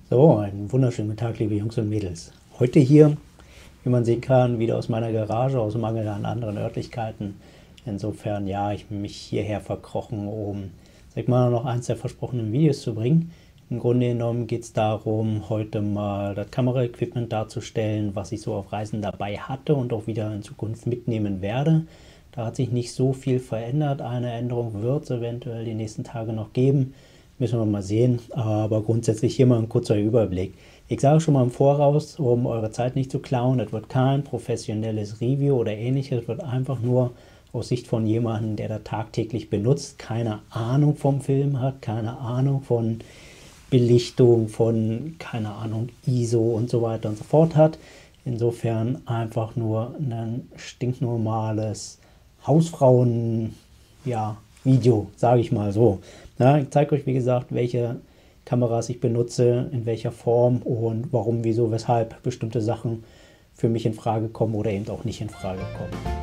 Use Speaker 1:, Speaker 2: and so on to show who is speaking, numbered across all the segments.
Speaker 1: So, einen wunderschönen guten Tag, liebe Jungs und Mädels. Heute hier, wie man sehen kann, wieder aus meiner Garage, aus Mangel an anderen Örtlichkeiten. Insofern, ja, ich bin mich hierher verkrochen, um, sag mal, noch eins der versprochenen Videos zu bringen. Im Grunde genommen geht es darum, heute mal das Kameraequipment darzustellen, was ich so auf Reisen dabei hatte und auch wieder in Zukunft mitnehmen werde. Da hat sich nicht so viel verändert. Eine Änderung wird es eventuell die nächsten Tage noch geben. Müssen wir mal sehen, aber grundsätzlich hier mal ein kurzer Überblick. Ich sage schon mal im Voraus, um eure Zeit nicht zu klauen, das wird kein professionelles Review oder ähnliches, das wird einfach nur aus Sicht von jemandem, der das tagtäglich benutzt, keine Ahnung vom Film hat, keine Ahnung von Belichtung, von, keine Ahnung, ISO und so weiter und so fort hat. Insofern einfach nur ein stinknormales Hausfrauen, ja, Video, sage ich mal so. Ja, ich zeige euch, wie gesagt, welche Kameras ich benutze, in welcher Form und warum, wieso, weshalb bestimmte Sachen für mich in Frage kommen oder eben auch nicht in Frage kommen.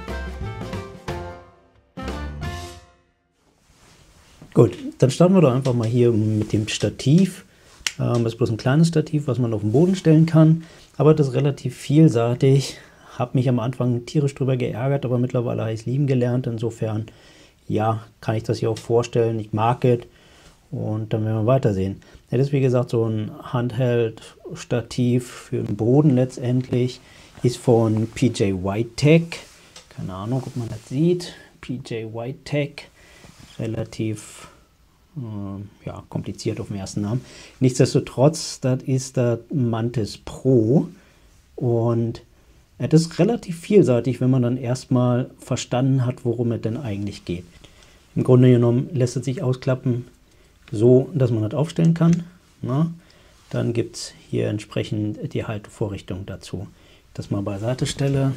Speaker 1: Gut, dann starten wir doch einfach mal hier mit dem Stativ. Das ist bloß ein kleines Stativ, was man auf den Boden stellen kann, aber das ist relativ vielseitig. Habe mich am Anfang tierisch drüber geärgert, aber mittlerweile habe ich es lieben gelernt. Insofern, ja, kann ich das hier auch vorstellen. Ich mag es und dann werden wir weitersehen. Ja, das ist wie gesagt so ein Handheld-Stativ für den Boden letztendlich. Ist von PJ Whitetech. Keine Ahnung, ob man das sieht. PJ Whitetech. Relativ ja, kompliziert auf den ersten Namen. Nichtsdestotrotz, das ist das Mantis Pro und das ist relativ vielseitig, wenn man dann erstmal verstanden hat, worum es denn eigentlich geht. Im Grunde genommen lässt es sich ausklappen, so dass man das aufstellen kann. Na? Dann gibt es hier entsprechend die Haltevorrichtung dazu. Das mal beiseite stelle,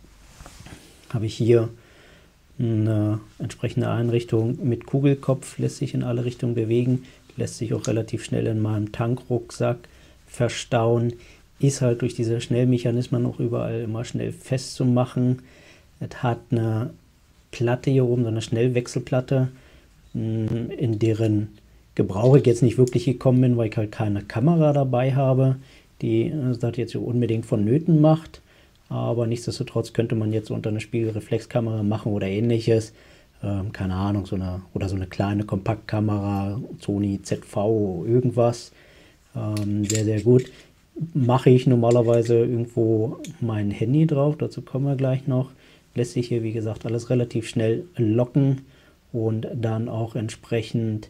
Speaker 1: habe ich hier eine entsprechende Einrichtung mit Kugelkopf, lässt sich in alle Richtungen bewegen, lässt sich auch relativ schnell in meinem Tankrucksack verstauen, ist halt durch diese Schnellmechanismen auch überall immer schnell festzumachen. Es hat eine Platte hier oben, so eine Schnellwechselplatte, in deren Gebrauch ich jetzt nicht wirklich gekommen bin, weil ich halt keine Kamera dabei habe, die das jetzt so unbedingt vonnöten macht. Aber nichtsdestotrotz könnte man jetzt unter eine Spiegelreflexkamera machen oder ähnliches. Keine Ahnung, so eine kleine Kompaktkamera, Sony ZV, irgendwas. Sehr, sehr gut. Mache ich normalerweise irgendwo mein Handy drauf, dazu kommen wir gleich noch. Lässt sich hier, wie gesagt, alles relativ schnell locken und dann auch entsprechend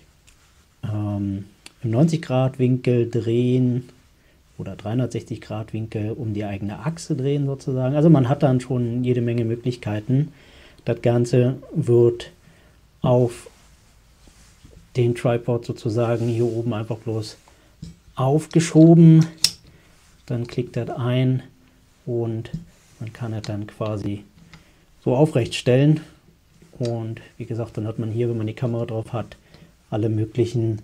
Speaker 1: im 90-Grad-Winkel drehen oder 360-Grad-Winkel um die eigene Achse drehen sozusagen. Also man hat dann schon jede Menge Möglichkeiten. Das Ganze wird auf den Tripod sozusagen hier oben einfach bloß aufgeschoben. Dann klickt das ein und man kann es dann quasi so aufrecht stellen. Und wie gesagt, dann hat man hier, wenn man die Kamera drauf hat, alle möglichen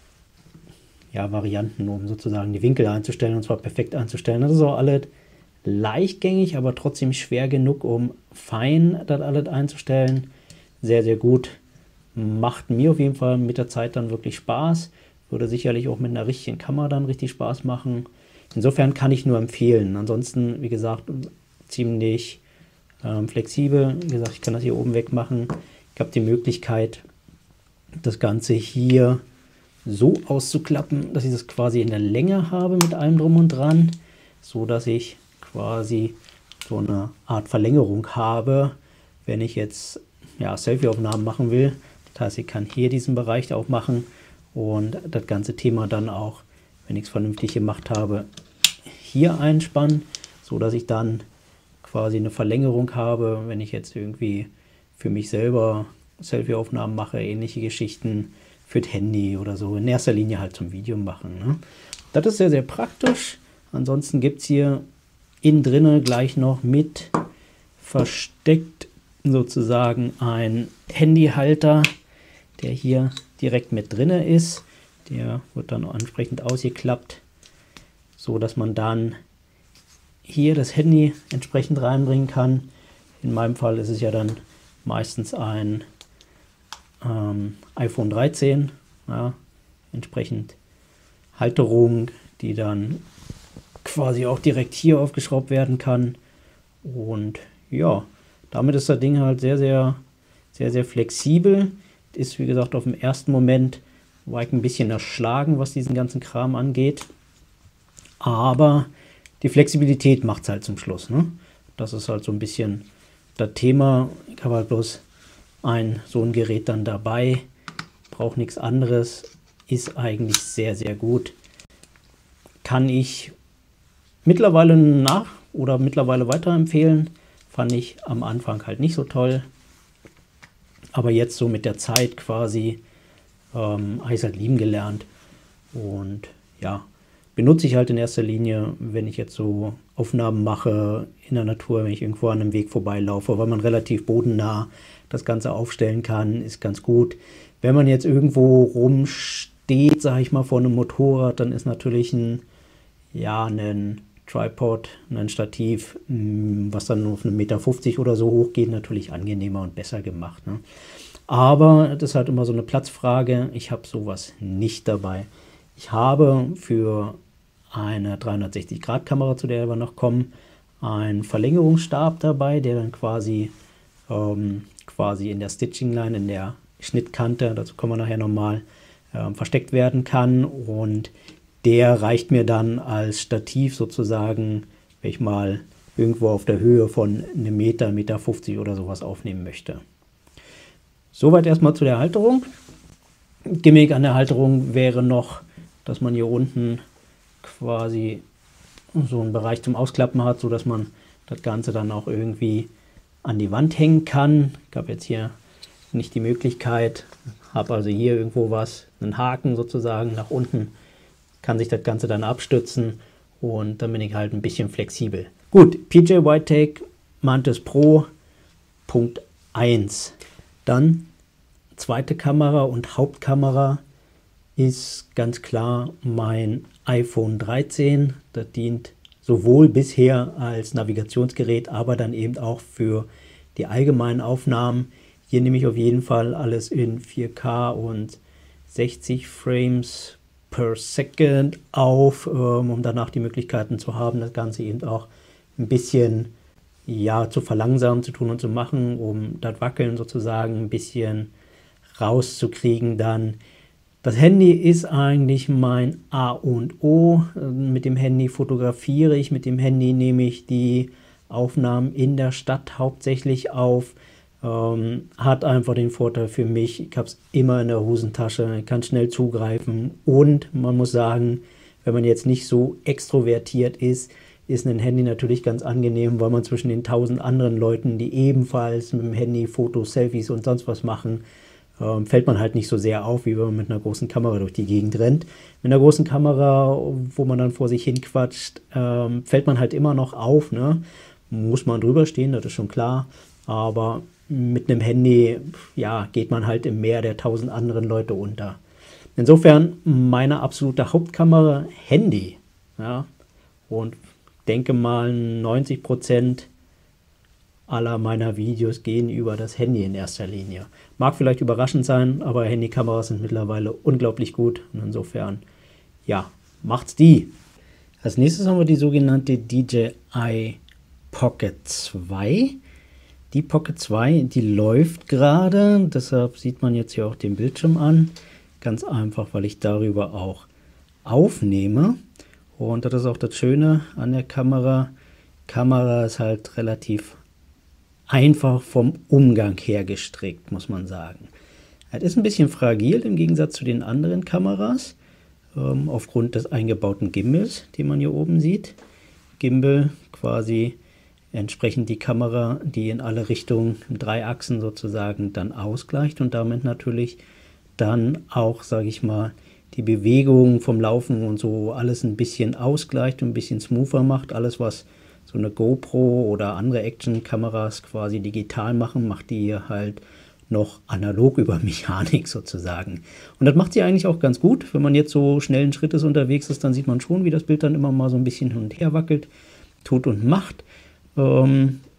Speaker 1: Varianten, um sozusagen die Winkel einzustellen, und zwar perfekt einzustellen. Das ist auch alles leichtgängig, aber trotzdem schwer genug, um fein das alles einzustellen. Sehr, sehr gut. Macht mir auf jeden Fall mit der Zeit dann wirklich Spaß. Würde sicherlich auch mit einer richtigen Kamera dann richtig Spaß machen. Insofern kann ich nur empfehlen. Ansonsten, wie gesagt, ziemlich flexibel. Wie gesagt, ich kann das hier oben wegmachen. Ich habe die Möglichkeit, das Ganze hier so auszuklappen, dass ich das quasi in der Länge habe mit allem drum und dran, so dass ich quasi so eine Art Verlängerung habe, wenn ich jetzt Selfie-Aufnahmen machen will. Das heißt, ich kann hier diesen Bereich auch machen und das ganze Thema dann auch, wenn ich es vernünftig gemacht habe, hier einspannen, so dass ich dann quasi eine Verlängerung habe, wenn ich jetzt irgendwie für mich selber Selfie-Aufnahmen mache, ähnliche Geschichten, für das Handy oder so, in erster Linie halt zum Video machen. Ne? Das ist sehr, sehr praktisch. Ansonsten gibt es hier innen drinne gleich noch mit versteckt sozusagen ein Handyhalter, der hier direkt mit drinne ist. Der wird dann entsprechend ausgeklappt, so dass man dann hier das Handy entsprechend reinbringen kann. In meinem Fall ist es ja dann meistens ein iPhone 13, ja, entsprechend Halterung, die dann quasi auch direkt hier aufgeschraubt werden kann. Und ja, damit ist das Ding halt sehr, sehr flexibel. Ist, wie gesagt, auf dem ersten Moment war ich ein bisschen erschlagen, was diesen ganzen Kram angeht. Aber die Flexibilität macht es halt zum Schluss, ne? Das ist halt so ein bisschen das Thema. Ich habe halt bloß so ein Gerät dann dabei, brauche nichts anderes, ist eigentlich sehr, sehr gut. Kann ich mittlerweile mittlerweile weiterempfehlen. Fand ich am Anfang halt nicht so toll. Aber jetzt so mit der Zeit quasi habe ich es halt lieben gelernt. Und ja, benutze ich halt in erster Linie, wenn ich jetzt so Aufnahmen mache in der Natur, wenn ich irgendwo an einem Weg vorbeilaufe, weil man relativ bodennah das Ganze aufstellen kann, ist ganz gut. Wenn man jetzt irgendwo rumsteht, sage ich mal, vor einem Motorrad, dann ist natürlich ein Tripod, ein Stativ, was dann auf 1,50 Meter oder so hoch geht, natürlich angenehmer und besser gemacht, ne? Aber das ist halt immer so eine Platzfrage. Ich habe sowas nicht dabei. Ich habe für eine 360-Grad-Kamera, zu der wir noch kommen, einen Verlängerungsstab dabei, der dann quasi in der Stitching-Line, in der Schnittkante, dazu kommen wir nachher nochmal, versteckt werden kann. Und der reicht mir dann als Stativ sozusagen, wenn ich mal irgendwo auf der Höhe von 1 Meter, 1,50 Meter oder sowas aufnehmen möchte. Soweit erstmal zu der Halterung. Gimmick an der Halterung wäre noch, dass man hier unten quasi so einen Bereich zum Ausklappen hat, sodass man das Ganze dann auch irgendwie an die Wand hängen kann. Ich habe jetzt hier nicht die Möglichkeit, habe also hier irgendwo einen Haken sozusagen nach unten, kann sich das Ganze dann abstützen und dann bin ich halt ein bisschen flexibel. Gut, PJ Whitetake Mantis Pro Punkt 1. Dann zweite Kamera und Hauptkamera ist ganz klar mein iPhone 13. Das dient sowohl bisher als Navigationsgerät, aber dann eben auch für die allgemeinen Aufnahmen. Hier nehme ich auf jeden Fall alles in 4K und 60 Frames per Second auf, um danach die Möglichkeiten zu haben, das Ganze eben auch ein bisschen zu verlangsamen, zu tun und zu machen, um das Wackeln sozusagen ein bisschen rauszukriegen dann. Das Handy ist eigentlich mein A und O. Mit dem Handy fotografiere ich, mit dem Handy nehme ich die Aufnahmen in der Stadt hauptsächlich auf. Hat einfach den Vorteil für mich, ich habe es immer in der Hosentasche, kann schnell zugreifen und man muss sagen, wenn man jetzt nicht so extrovertiert ist ein Handy natürlich ganz angenehm, weil man zwischen den 1000 anderen Leuten, die ebenfalls mit dem Handy Fotos, Selfies und sonst was machen, fällt man halt nicht so sehr auf, wie wenn man mit einer großen Kamera durch die Gegend rennt. Mit einer großen Kamera, wo man dann vor sich hin quatscht, fällt man halt immer noch auf, ne? Muss man drüber stehen, das ist schon klar, aber mit einem Handy, geht man halt im Meer der 1000 anderen Leute unter. Insofern meine absolute Hauptkamera Handy, und denke mal 90% aller meiner Videos gehen über das Handy in erster Linie. Mag vielleicht überraschend sein, aber Handykameras sind mittlerweile unglaublich gut und insofern, macht's die. Als nächstes haben wir die sogenannte DJI Pocket 2. Die Pocket 2, die läuft gerade, deshalb sieht man jetzt hier auch den Bildschirm an. Ganz einfach, weil ich darüber auch aufnehme. Und das ist auch das Schöne an der Kamera. Die Kamera ist halt relativ einfach vom Umgang her gestrickt, muss man sagen. Es ist ein bisschen fragil im Gegensatz zu den anderen Kameras, aufgrund des eingebauten Gimbals, den man hier oben sieht. Gimbal quasi entsprechend die Kamera, die in alle Richtungen, 3 Achsen sozusagen, dann ausgleicht und damit natürlich dann auch, sage ich mal, die Bewegung vom Laufen und so alles ein bisschen ausgleicht und ein bisschen smoother macht. Alles, was so eine GoPro oder andere Action-Kameras quasi digital machen, macht die hier halt noch analog über Mechanik sozusagen. Und das macht sie eigentlich auch ganz gut. Wenn man jetzt so schnellen Schrittes unterwegs ist, dann sieht man schon, wie das Bild dann immer mal so ein bisschen hin und her wackelt, tut und macht.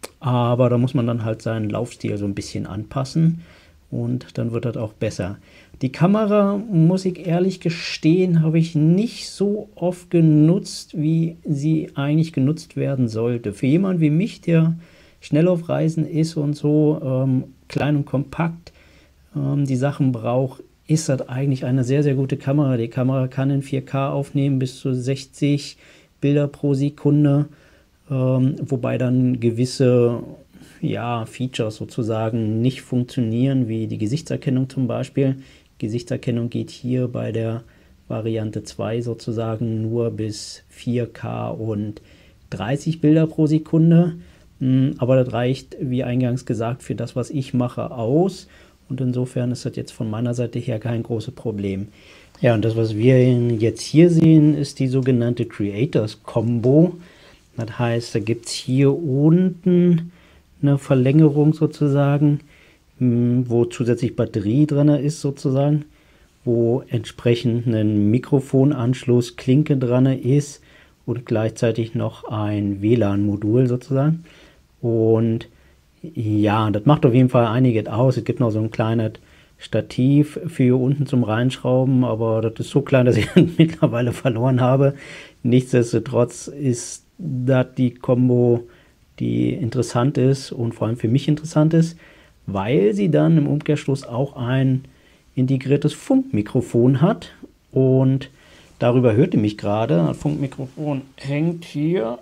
Speaker 1: Aber da muss man dann halt seinen Laufstil so ein bisschen anpassen und dann wird das auch besser. Die Kamera, muss ich ehrlich gestehen, habe ich nicht so oft genutzt, wie sie eigentlich genutzt werden sollte. Für jemanden wie mich, der schnell auf Reisen ist und so klein und kompakt die Sachen braucht, ist das eigentlich eine sehr, sehr gute Kamera. Die Kamera kann in 4K aufnehmen, bis zu 60 Bilder pro Sekunde, wobei dann gewisse Features sozusagen nicht funktionieren, wie die Gesichtserkennung zum Beispiel. Gesichtserkennung geht hier bei der Variante 2 sozusagen nur bis 4K und 30 Bilder pro Sekunde. Aber das reicht, wie eingangs gesagt, für das, was ich mache, aus. Und insofern ist das jetzt von meiner Seite her kein großes Problem. Ja, und das, was wir jetzt hier sehen, ist die sogenannte Creators Combo. Das heißt, da gibt es hier unten eine Verlängerung sozusagen, wo zusätzlich Batterie drin ist sozusagen, wo entsprechend ein Mikrofonanschluss, Klinke dran ist und gleichzeitig noch ein WLAN-Modul sozusagen. Und ja, das macht auf jeden Fall einiges aus. Es gibt noch so ein kleines Stativ für hier unten zum Reinschrauben, aber das ist so klein, dass ich mittlerweile verloren habe. Nichtsdestotrotz ist das die Kombo, die interessant ist und vor allem für mich interessant ist, weil sie dann im Umkehrschluss auch ein integriertes Funkmikrofon hat. Und darüber hört ihr mich gerade. Das Funkmikrofon hängt hier,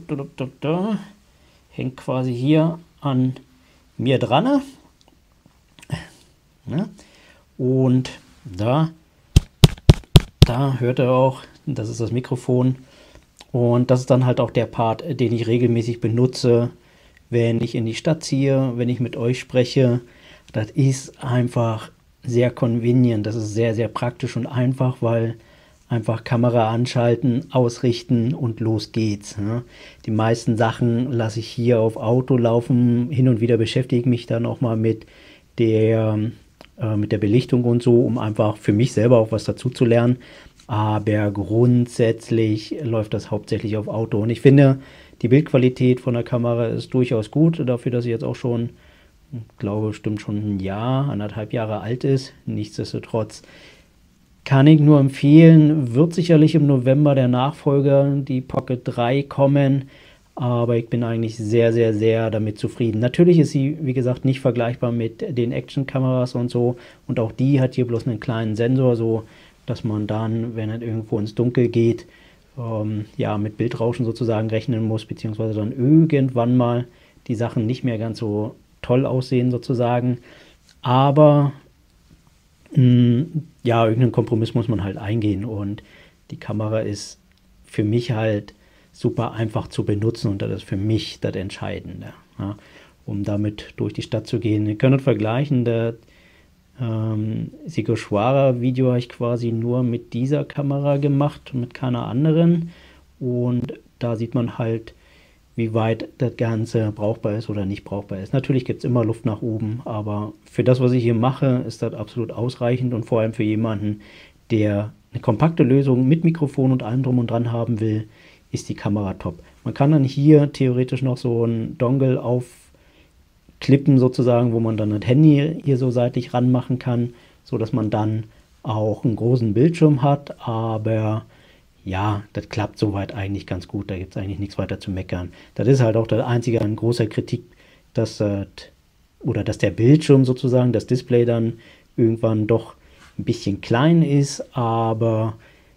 Speaker 1: hängt quasi hier an mir dran. Ja. Und da hört ihr auch, das ist das Mikrofon. Und das ist dann halt auch der Part, den ich regelmäßig benutze, wenn ich in die Stadt ziehe, wenn ich mit euch spreche. Das ist einfach sehr convenient, das ist sehr, sehr praktisch und einfach, weil einfach Kamera anschalten, ausrichten und los geht's. Ne? Die meisten Sachen lasse ich hier auf Auto laufen. Hin und wieder beschäftige ich mich dann auch mal mit der Belichtung und so, um einfach für mich selber auch was dazu zu lernen. Aber grundsätzlich läuft das hauptsächlich auf Auto. Und ich finde, die Bildqualität von der Kamera ist durchaus gut, dafür, dass sie jetzt auch schon, ich glaube, bestimmt schon ein Jahr, 1,5 Jahre alt ist. Nichtsdestotrotz kann ich nur empfehlen, wird sicherlich im November der Nachfolger, die Pocket 3, kommen. Aber ich bin eigentlich sehr, sehr, sehr damit zufrieden. Natürlich ist sie, wie gesagt, nicht vergleichbar mit den Action-Kameras und so. Und auch die hat hier bloß einen kleinen Sensor, so dass man dann, wenn es irgendwo ins Dunkel geht, mit Bildrauschen sozusagen rechnen muss, beziehungsweise dann irgendwann mal die Sachen nicht mehr ganz so toll aussehen sozusagen. Aber irgendeinen Kompromiss muss man halt eingehen und die Kamera ist für mich halt super einfach zu benutzen und das ist für mich das Entscheidende, ja, um damit durch die Stadt zu gehen. Ihr könnt vergleichen, das Sigoshuara-Video habe ich quasi nur mit dieser Kamera gemacht, mit keiner anderen, und da sieht man halt, wie weit das Ganze brauchbar ist oder nicht brauchbar ist. Natürlich gibt es immer Luft nach oben, aber für das, was ich hier mache, ist das absolut ausreichend und vor allem für jemanden, der eine kompakte Lösung mit Mikrofon und allem drum und dran haben will, ist die Kamera top. Man kann dann hier theoretisch noch so einen Dongle aufklippen sozusagen, wo man dann das Handy hier so seitlich ranmachen kann, so dass man dann auch einen großen Bildschirm hat, aber ja, das klappt soweit eigentlich ganz gut, da gibt es eigentlich nichts weiter zu meckern. Das ist halt auch das einzige an großer Kritik, dass der Bildschirm sozusagen, das Display dann irgendwann doch ein bisschen klein ist, aber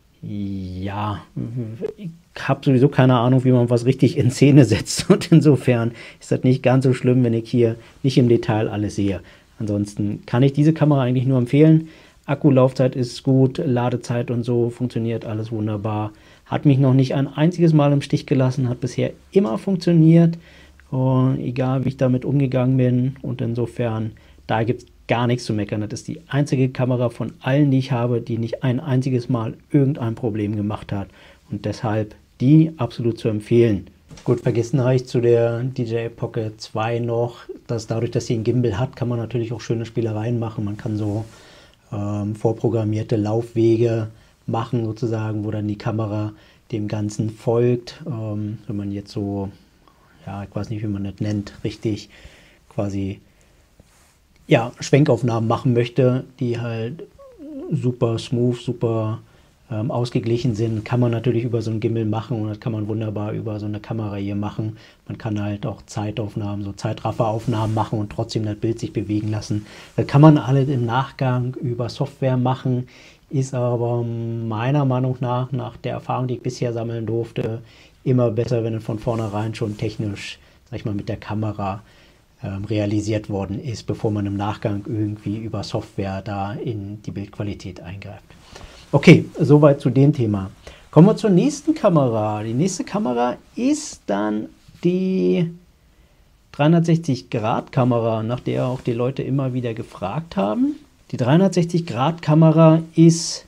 Speaker 1: ja, ich habe sowieso keine Ahnung, wie man was richtig in Szene setzt und insofern ist das nicht ganz so schlimm, wenn ich hier nicht im Detail alles sehe. Ansonsten kann ich diese Kamera eigentlich nur empfehlen. Akkulaufzeit ist gut, Ladezeit und so funktioniert alles wunderbar. Hat mich noch nicht ein einziges Mal im Stich gelassen, hat bisher immer funktioniert, egal wie ich damit umgegangen bin, und insofern, da gibt es gar nichts zu meckern. Das ist die einzige Kamera von allen, die ich habe, die nicht ein einziges Mal irgendein Problem gemacht hat und deshalb die absolut zu empfehlen. Gut, vergessen habe ich zu der DJI Pocket 2 noch, dass dadurch, dass sie einen Gimbal hat, kann man natürlich auch schöne Spielereien machen. Man kann so vorprogrammierte Laufwege machen sozusagen, wo dann die Kamera dem Ganzen folgt. Wenn man jetzt so, ja, ich weiß nicht, wie man das nennt, richtig quasi, ja, Schwenkaufnahmen machen möchte, die halt super smooth, super ausgeglichen sind, kann man natürlich über so ein Gimbal machen und das kann man wunderbar über so eine Kamera hier machen. Man kann halt auch Zeitaufnahmen, so Zeitrafferaufnahmen machen und trotzdem das Bild sich bewegen lassen. Das kann man alles im Nachgang über Software machen, ist aber meiner Meinung nach der Erfahrung, die ich bisher sammeln durfte, immer besser, wenn es von vornherein schon technisch, sag ich mal, mit der Kamera realisiert worden ist, bevor man im Nachgang irgendwie über Software da in die Bildqualität eingreift. Okay, soweit zu dem Thema. Kommen wir zur nächsten Kamera. Die nächste Kamera ist dann die 360-Grad-Kamera, nach der auch die Leute immer wieder gefragt haben. Die 360-Grad-Kamera ist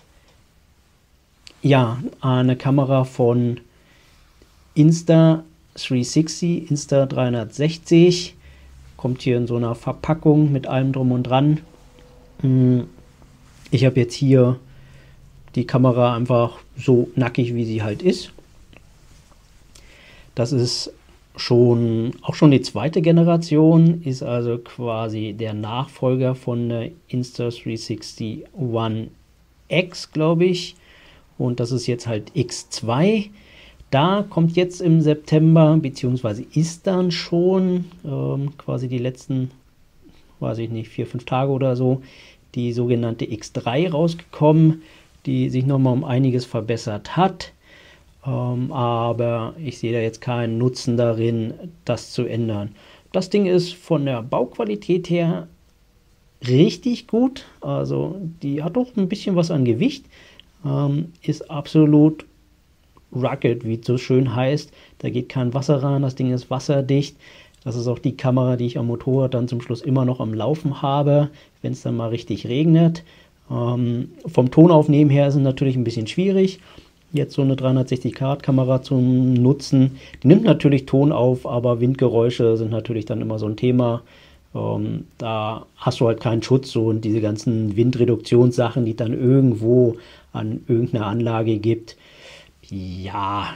Speaker 1: ja eine Kamera von Insta360, Insta360. Kommt hier in so einer Verpackung mit allem drum und dran. Ich habe jetzt hier die Kamera einfach so nackig, wie sie halt ist. Das ist auch schon die zweite Generation, ist also quasi der Nachfolger von der Insta360 One X, glaube ich. Und das ist jetzt halt X2. Da kommt jetzt im September, beziehungsweise ist dann schon quasi die letzten, weiß ich nicht, 4-5 Tage oder so, die sogenannte X3 rausgekommen, die sich nochmal um einiges verbessert hat. Aber ich sehe da jetzt keinen Nutzen darin, das zu ändern. Das Ding ist von der Bauqualität her richtig gut. Also die hat doch ein bisschen was an Gewicht. Ist absolut rugged, wie es so schön heißt. Da geht kein Wasser rein, das Ding ist wasserdicht. Das ist auch die Kamera, die ich am Motorrad dann zum Schluss immer noch am Laufen habe, wenn es dann mal richtig regnet. Vom Tonaufnehmen her ist es natürlich ein bisschen schwierig, jetzt so eine 360-Grad-Kamera zu nutzen. Die nimmt natürlich Ton auf, aber Windgeräusche sind natürlich dann immer so ein Thema. Da hast du halt keinen Schutz und diese ganzen Windreduktionssachen, die dann irgendwo an irgendeiner Anlage gibt, ja,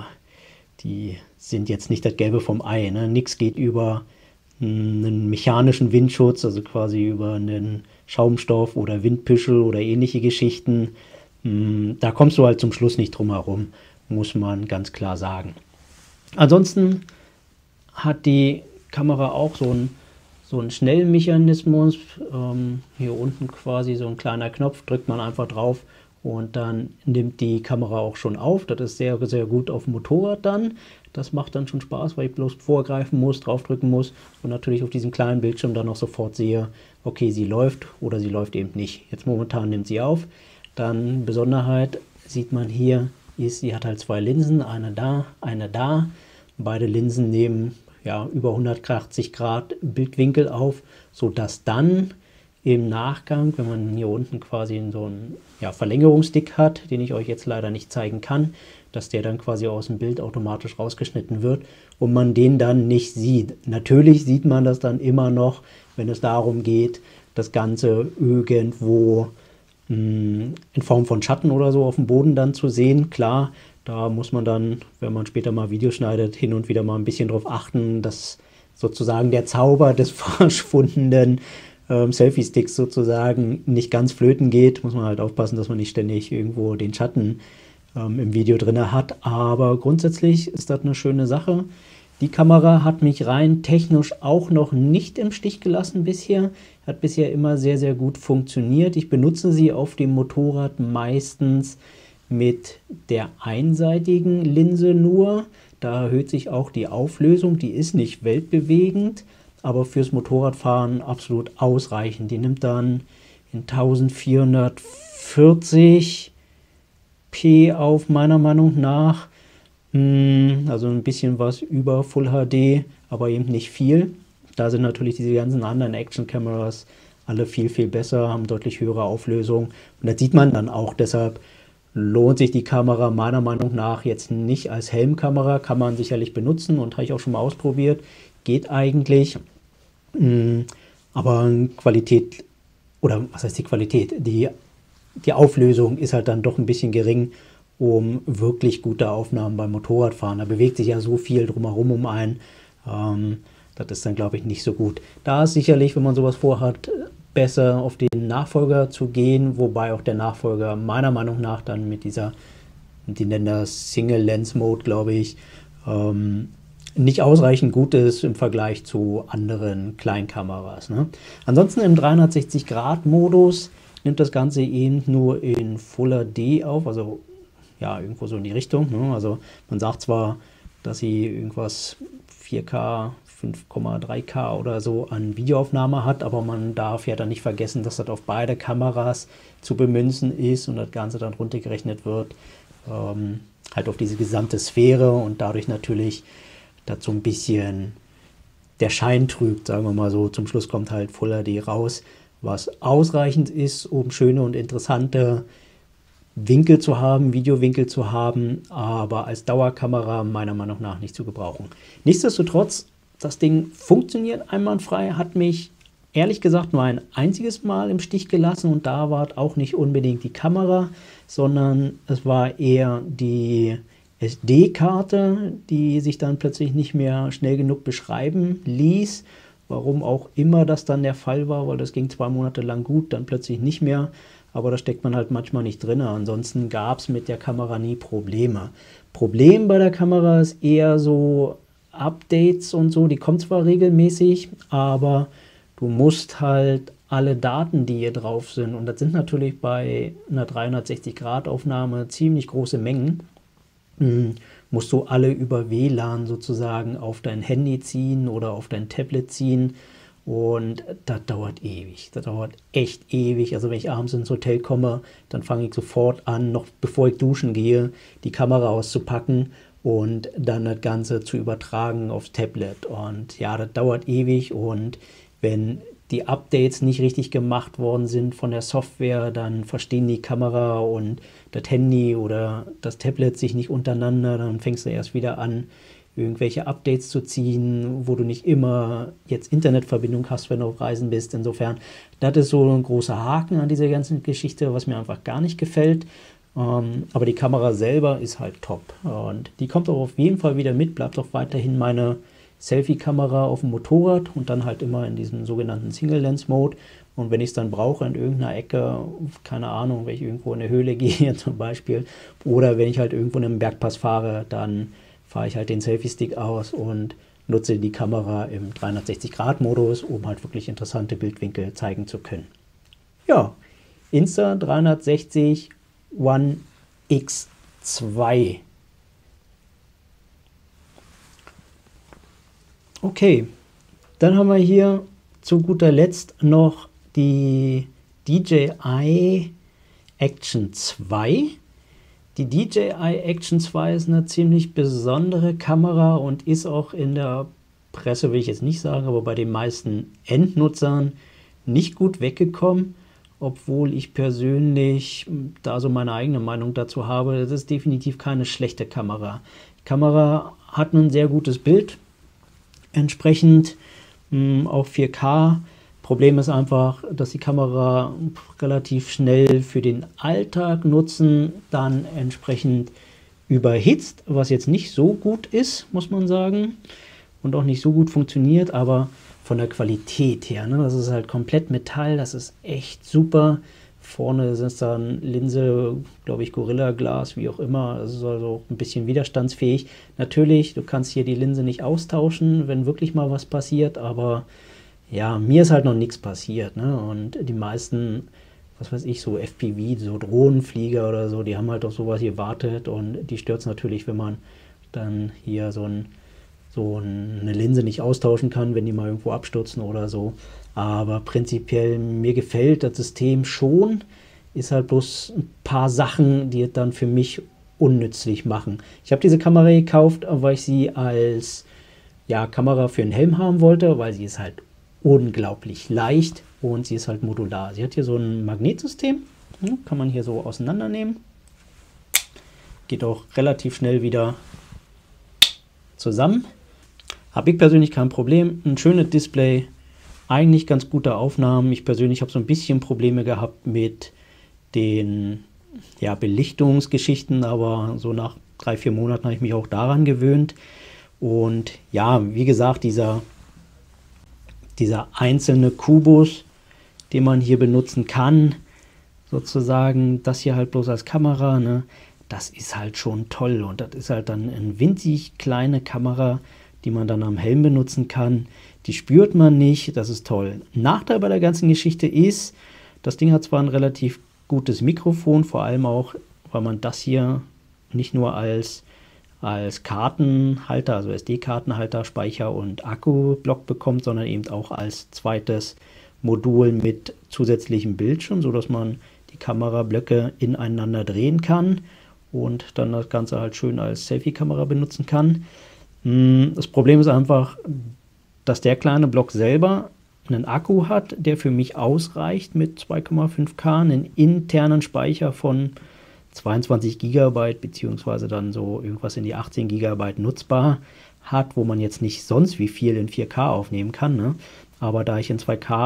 Speaker 1: die sind jetzt nicht das Gelbe vom Ei. Ne? Nichts geht über einen mechanischen Windschutz, also quasi über einen Schaumstoff oder Windpüschel oder ähnliche Geschichten. Da kommst du halt zum Schluss nicht drum herum, muss man ganz klar sagen. Ansonsten hat die Kamera auch so einen Schnellmechanismus. Hier unten quasi so ein kleiner Knopf, drückt man einfach drauf und dann nimmt die Kamera auch schon auf. Das ist sehr, sehr gut auf dem Motorrad dann. Das macht dann schon Spaß, weil ich bloß vorgreifen muss, draufdrücken muss und natürlich auf diesem kleinen Bildschirm dann auch sofort sehe, okay, sie läuft oder sie läuft eben nicht. Jetzt momentan nimmt sie auf. Dann Besonderheit sieht man hier, sie hat halt zwei Linsen, eine da, eine da. Beide Linsen nehmen ja über 180 Grad Bildwinkel auf, sodass dann im Nachgang, wenn man hier unten quasi so einen Verlängerungsstick hat, den ich euch jetzt leider nicht zeigen kann, dass der dann quasi aus dem Bild automatisch rausgeschnitten wird und man den dann nicht sieht. Natürlich sieht man das dann immer noch, wenn es darum geht, das Ganze irgendwo in Form von Schatten oder so auf dem Boden dann zu sehen. Klar, da muss man dann, wenn man später mal Videos schneidet, hin und wieder mal ein bisschen drauf achten, dass sozusagen der Zauber des verschwundenen Selfie-Sticks sozusagen nicht ganz flöten geht. Muss man halt aufpassen, dass man nicht ständig irgendwo den Schatten im Video drin hat. Aber grundsätzlich ist das eine schöne Sache. Die Kamera hat mich rein technisch auch noch nicht im Stich gelassen bisher. Hat bisher immer sehr, sehr gut funktioniert. Ich benutze sie auf dem Motorrad meistens mit der einseitigen Linse nur. Da erhöht sich auch die Auflösung. Die ist nicht weltbewegend, aber fürs Motorradfahren absolut ausreichend. Die nimmt dann in 1440p auf, meiner Meinung nach. Also ein bisschen was über Full HD, aber eben nicht viel. Da sind natürlich diese ganzen anderen Action-Kameras alle viel, viel besser, haben deutlich höhere Auflösung. Und das sieht man dann auch. Deshalb lohnt sich die Kamera meiner Meinung nach jetzt nicht als Helmkamera. Kann man sicherlich benutzen und habe ich auch schon mal ausprobiert. Geht eigentlich. Aber Qualität, oder was heißt die Qualität? Die Auflösung ist halt dann doch ein bisschen gering, um wirklich gute Aufnahmen beim Motorradfahren. Da bewegt sich ja so viel drumherum um einen. Das ist dann, glaube ich, nicht so gut. Da ist sicherlich, wenn man sowas vorhat, besser auf den Nachfolger zu gehen, wobei auch der Nachfolger meiner Meinung nach dann mit dieser, die nennen das Single Lens Mode, glaube ich, nicht ausreichend gut ist im Vergleich zu anderen Kleinkameras. Ne? Ansonsten im 360-Grad-Modus nimmt das Ganze eben nur in Full HD auf, also ja, irgendwo so in die Richtung. Ne? Also man sagt zwar, dass sie irgendwas 4K, 5,3K oder so an Videoaufnahme hat, aber man darf ja dann nicht vergessen, dass das auf beide Kameras zu bemünzen ist und das Ganze dann runtergerechnet wird, halt auf diese gesamte Sphäre und dadurch natürlich dazu ein bisschen der Schein trügt, sagen wir mal so. Zum Schluss kommt halt Full HD raus, was ausreichend ist, um schöne und interessante Winkel zu haben, Videowinkel zu haben, aber als Dauerkamera meiner Meinung nach nicht zu gebrauchen. Nichtsdestotrotz, das Ding funktioniert einwandfrei, hat mich ehrlich gesagt nur ein einziges Mal im Stich gelassen und da war auch nicht unbedingt die Kamera, sondern es war eher die SD-Karte, die sich dann plötzlich nicht mehr schnell genug beschreiben ließ. Warum auch immer das dann der Fall war, weil das ging 2 Monate lang gut, dann plötzlich nicht mehr. Aber da steckt man halt manchmal nicht drin. Ansonsten gab es mit der Kamera nie Probleme. Problem bei der Kamera ist eher so Updates und so, die kommen zwar regelmäßig, aber du musst halt alle Daten, die hier drauf sind, und das sind natürlich bei einer 360-Grad-Aufnahme ziemlich große Mengen, musst du alle über WLAN sozusagen auf dein Handy ziehen oder auf dein Tablet ziehen. Und das dauert ewig. Das dauert echt ewig. Also wenn ich abends ins Hotel komme, dann fange ich sofort an, noch bevor ich duschen gehe, die Kamera auszupacken und dann das Ganze zu übertragen aufs Tablet. Und ja, das dauert ewig. Und wenn die Updates nicht richtig gemacht worden sind von der Software, dann verstehen die Kamera und das Handy oder das Tablet sich nicht untereinander. Dann fängst du erst wieder an, irgendwelche Updates zu ziehen, wo du nicht immer jetzt Internetverbindung hast, wenn du auf Reisen bist. Insofern, das ist so ein großer Haken an dieser ganzen Geschichte, was mir einfach gar nicht gefällt. Aber die Kamera selber ist halt top. Und die kommt auch auf jeden Fall wieder mit, bleibt auch weiterhin meine Selfie-Kamera auf dem Motorrad und dann halt immer in diesem sogenannten Single-Lens-Mode. Und wenn ich es dann brauche in irgendeiner Ecke, keine Ahnung, wenn ich irgendwo in eine Höhle gehe zum Beispiel, oder wenn ich halt irgendwo in einem Bergpass fahre, dann fahre ich halt den Selfie-Stick aus und nutze die Kamera im 360-Grad-Modus, um halt wirklich interessante Bildwinkel zeigen zu können. Ja, Insta360 One X2. Okay, dann haben wir hier zu guter Letzt noch die DJI Action 2. Die DJI Action 2 ist eine ziemlich besondere Kamera und ist auch in der Presse, will ich jetzt nicht sagen, aber bei den meisten Endnutzern nicht gut weggekommen, obwohl ich persönlich da so meine eigene Meinung dazu habe. Das ist definitiv keine schlechte Kamera. Die Kamera hat ein sehr gutes Bild, entsprechend auch 4K. Problem ist einfach, dass die Kamera relativ schnell für den Alltag nutzen dann entsprechend überhitzt, was jetzt nicht so gut ist, muss man sagen, und auch nicht so gut funktioniert, aber von der Qualität her, ne, das ist halt komplett Metall, das ist echt super. Vorne ist dann Linse, glaube ich, Gorilla Glas, wie auch immer. Das ist also auch ein bisschen widerstandsfähig. Natürlich, du kannst hier die Linse nicht austauschen, wenn wirklich mal was passiert, aber ja, mir ist halt noch nichts passiert. Ne? Und die meisten, was weiß ich, so FPV, so Drohnenflieger oder so, die haben halt auf sowas gewartet und die stört es natürlich, wenn man dann hier so eine Linse nicht austauschen kann, wenn die mal irgendwo abstürzen oder so. Aber prinzipiell, mir gefällt das System schon, ist halt bloß ein paar Sachen, die es dann für mich unnützlich machen. Ich habe diese Kamera gekauft, weil ich sie als Kamera für einen Helm haben wollte, weil sie ist halt unglaublich leicht und sie ist halt modular. Sie hat hier so ein Magnetsystem, kann man hier so auseinandernehmen. Geht auch relativ schnell wieder zusammen. Habe ich persönlich kein Problem. Ein schönes Display, eigentlich ganz gute Aufnahmen. Ich persönlich habe so ein bisschen Probleme gehabt mit den Belichtungsgeschichten, aber so nach 3-4 Monaten habe ich mich auch daran gewöhnt. Und ja, wie gesagt, dieser einzelne Kubus, den man hier benutzen kann, sozusagen, das hier halt bloß als Kamera, ne? Das ist halt schon toll und das ist halt dann eine winzig kleine Kamera, die man dann am Helm benutzen kann. Die spürt man nicht, das ist toll. Nachteil bei der ganzen Geschichte ist, das Ding hat zwar ein relativ gutes Mikrofon, vor allem auch, weil man das hier nicht nur als Kartenhalter, also SD-Kartenhalter, Speicher und Akkublock bekommt, sondern eben auch als zweites Modul mit zusätzlichem Bildschirm, sodass man die Kamerablöcke ineinander drehen kann und dann das Ganze halt schön als Selfie-Kamera benutzen kann. Das Problem ist einfach, dass der kleine Block selber einen Akku hat, der für mich ausreicht mit 2,5K, einen internen Speicher von 22 GB beziehungsweise dann so irgendwas in die 18 GB nutzbar hat, wo man jetzt nicht sonst wie viel in 4K aufnehmen kann, ne? Aber da ich in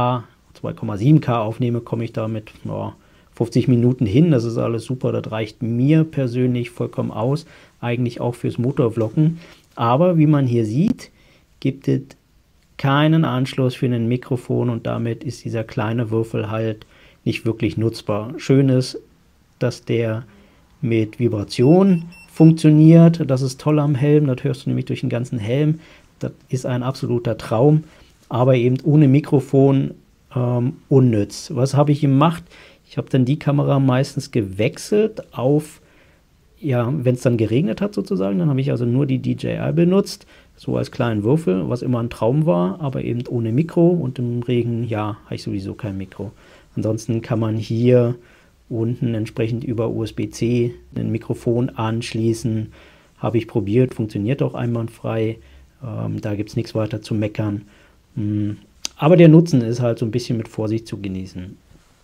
Speaker 1: 2,7K aufnehme, komme ich da mit 50 Minuten hin. Das ist alles super, das reicht mir persönlich vollkommen aus, eigentlich auch fürs Motorvloggen. Aber wie man hier sieht, gibt es keinen Anschluss für ein Mikrofon und damit ist dieser kleine Würfel halt nicht wirklich nutzbar. Schön ist, dass der mit Vibration funktioniert. Das ist toll am Helm, das hörst du nämlich durch den ganzen Helm. Das ist ein absoluter Traum, aber eben ohne Mikrofon unnütz. Was habe ich gemacht? Ich habe dann die Kamera meistens gewechselt auf, ja, wenn es dann geregnet hat sozusagen, dann habe ich also nur die DJI benutzt, so als kleinen Würfel, was immer ein Traum war, aber eben ohne Mikro und im Regen, ja, habe ich sowieso kein Mikro. Ansonsten kann man hier unten entsprechend über USB-C ein Mikrofon anschließen. Habe ich probiert, funktioniert auch einwandfrei. Da gibt es nichts weiter zu meckern. Aber der Nutzen ist halt so ein bisschen mit Vorsicht zu genießen.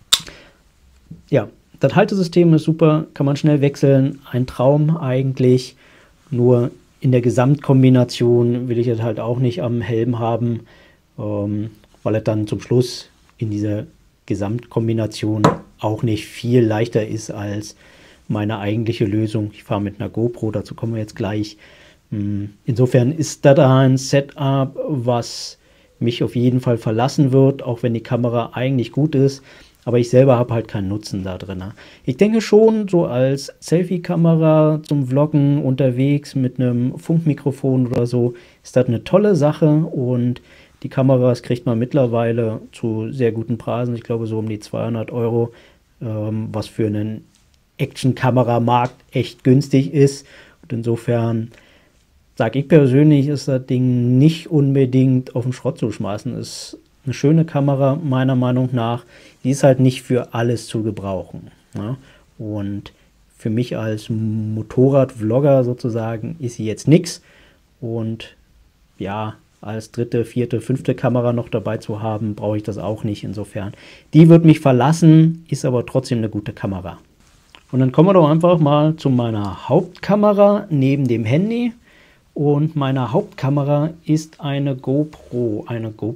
Speaker 1: Ja, das Haltesystem ist super, kann man schnell wechseln. Ein Traum eigentlich. Nur in der Gesamtkombination will ich es halt auch nicht am Helm haben, weil es dann zum Schluss in dieser Gesamtkombination auch nicht viel leichter ist als meine eigentliche Lösung. Ich fahre mit einer GoPro, dazu kommen wir jetzt gleich. Insofern ist das ein Setup, was mich auf jeden Fall verlassen wird, auch wenn die Kamera eigentlich gut ist. Aber ich selber habe halt keinen Nutzen da drin. Ich denke schon, so als Selfie-Kamera zum Vloggen unterwegs mit einem Funkmikrofon oder so, ist das eine tolle Sache und die Kameras kriegt man mittlerweile zu sehr guten Preisen. Ich glaube so um die 200 €, was für einen Action-Kameramarkt echt günstig ist. Und insofern sage ich persönlich, ist das Ding nicht unbedingt auf den Schrott zu schmeißen. Ist eine schöne Kamera, meiner Meinung nach. Die ist halt nicht für alles zu gebrauchen. Ne? Und für mich als Motorrad-Vlogger sozusagen ist sie jetzt nichts. Und ja, als dritte, vierte, fünfte Kamera noch dabei zu haben, brauche ich das auch nicht. Insofern, die wird mich verlassen, ist aber trotzdem eine gute Kamera. Und dann kommen wir doch einfach mal zu meiner Hauptkamera neben dem Handy. Und meine Hauptkamera ist eine GoPro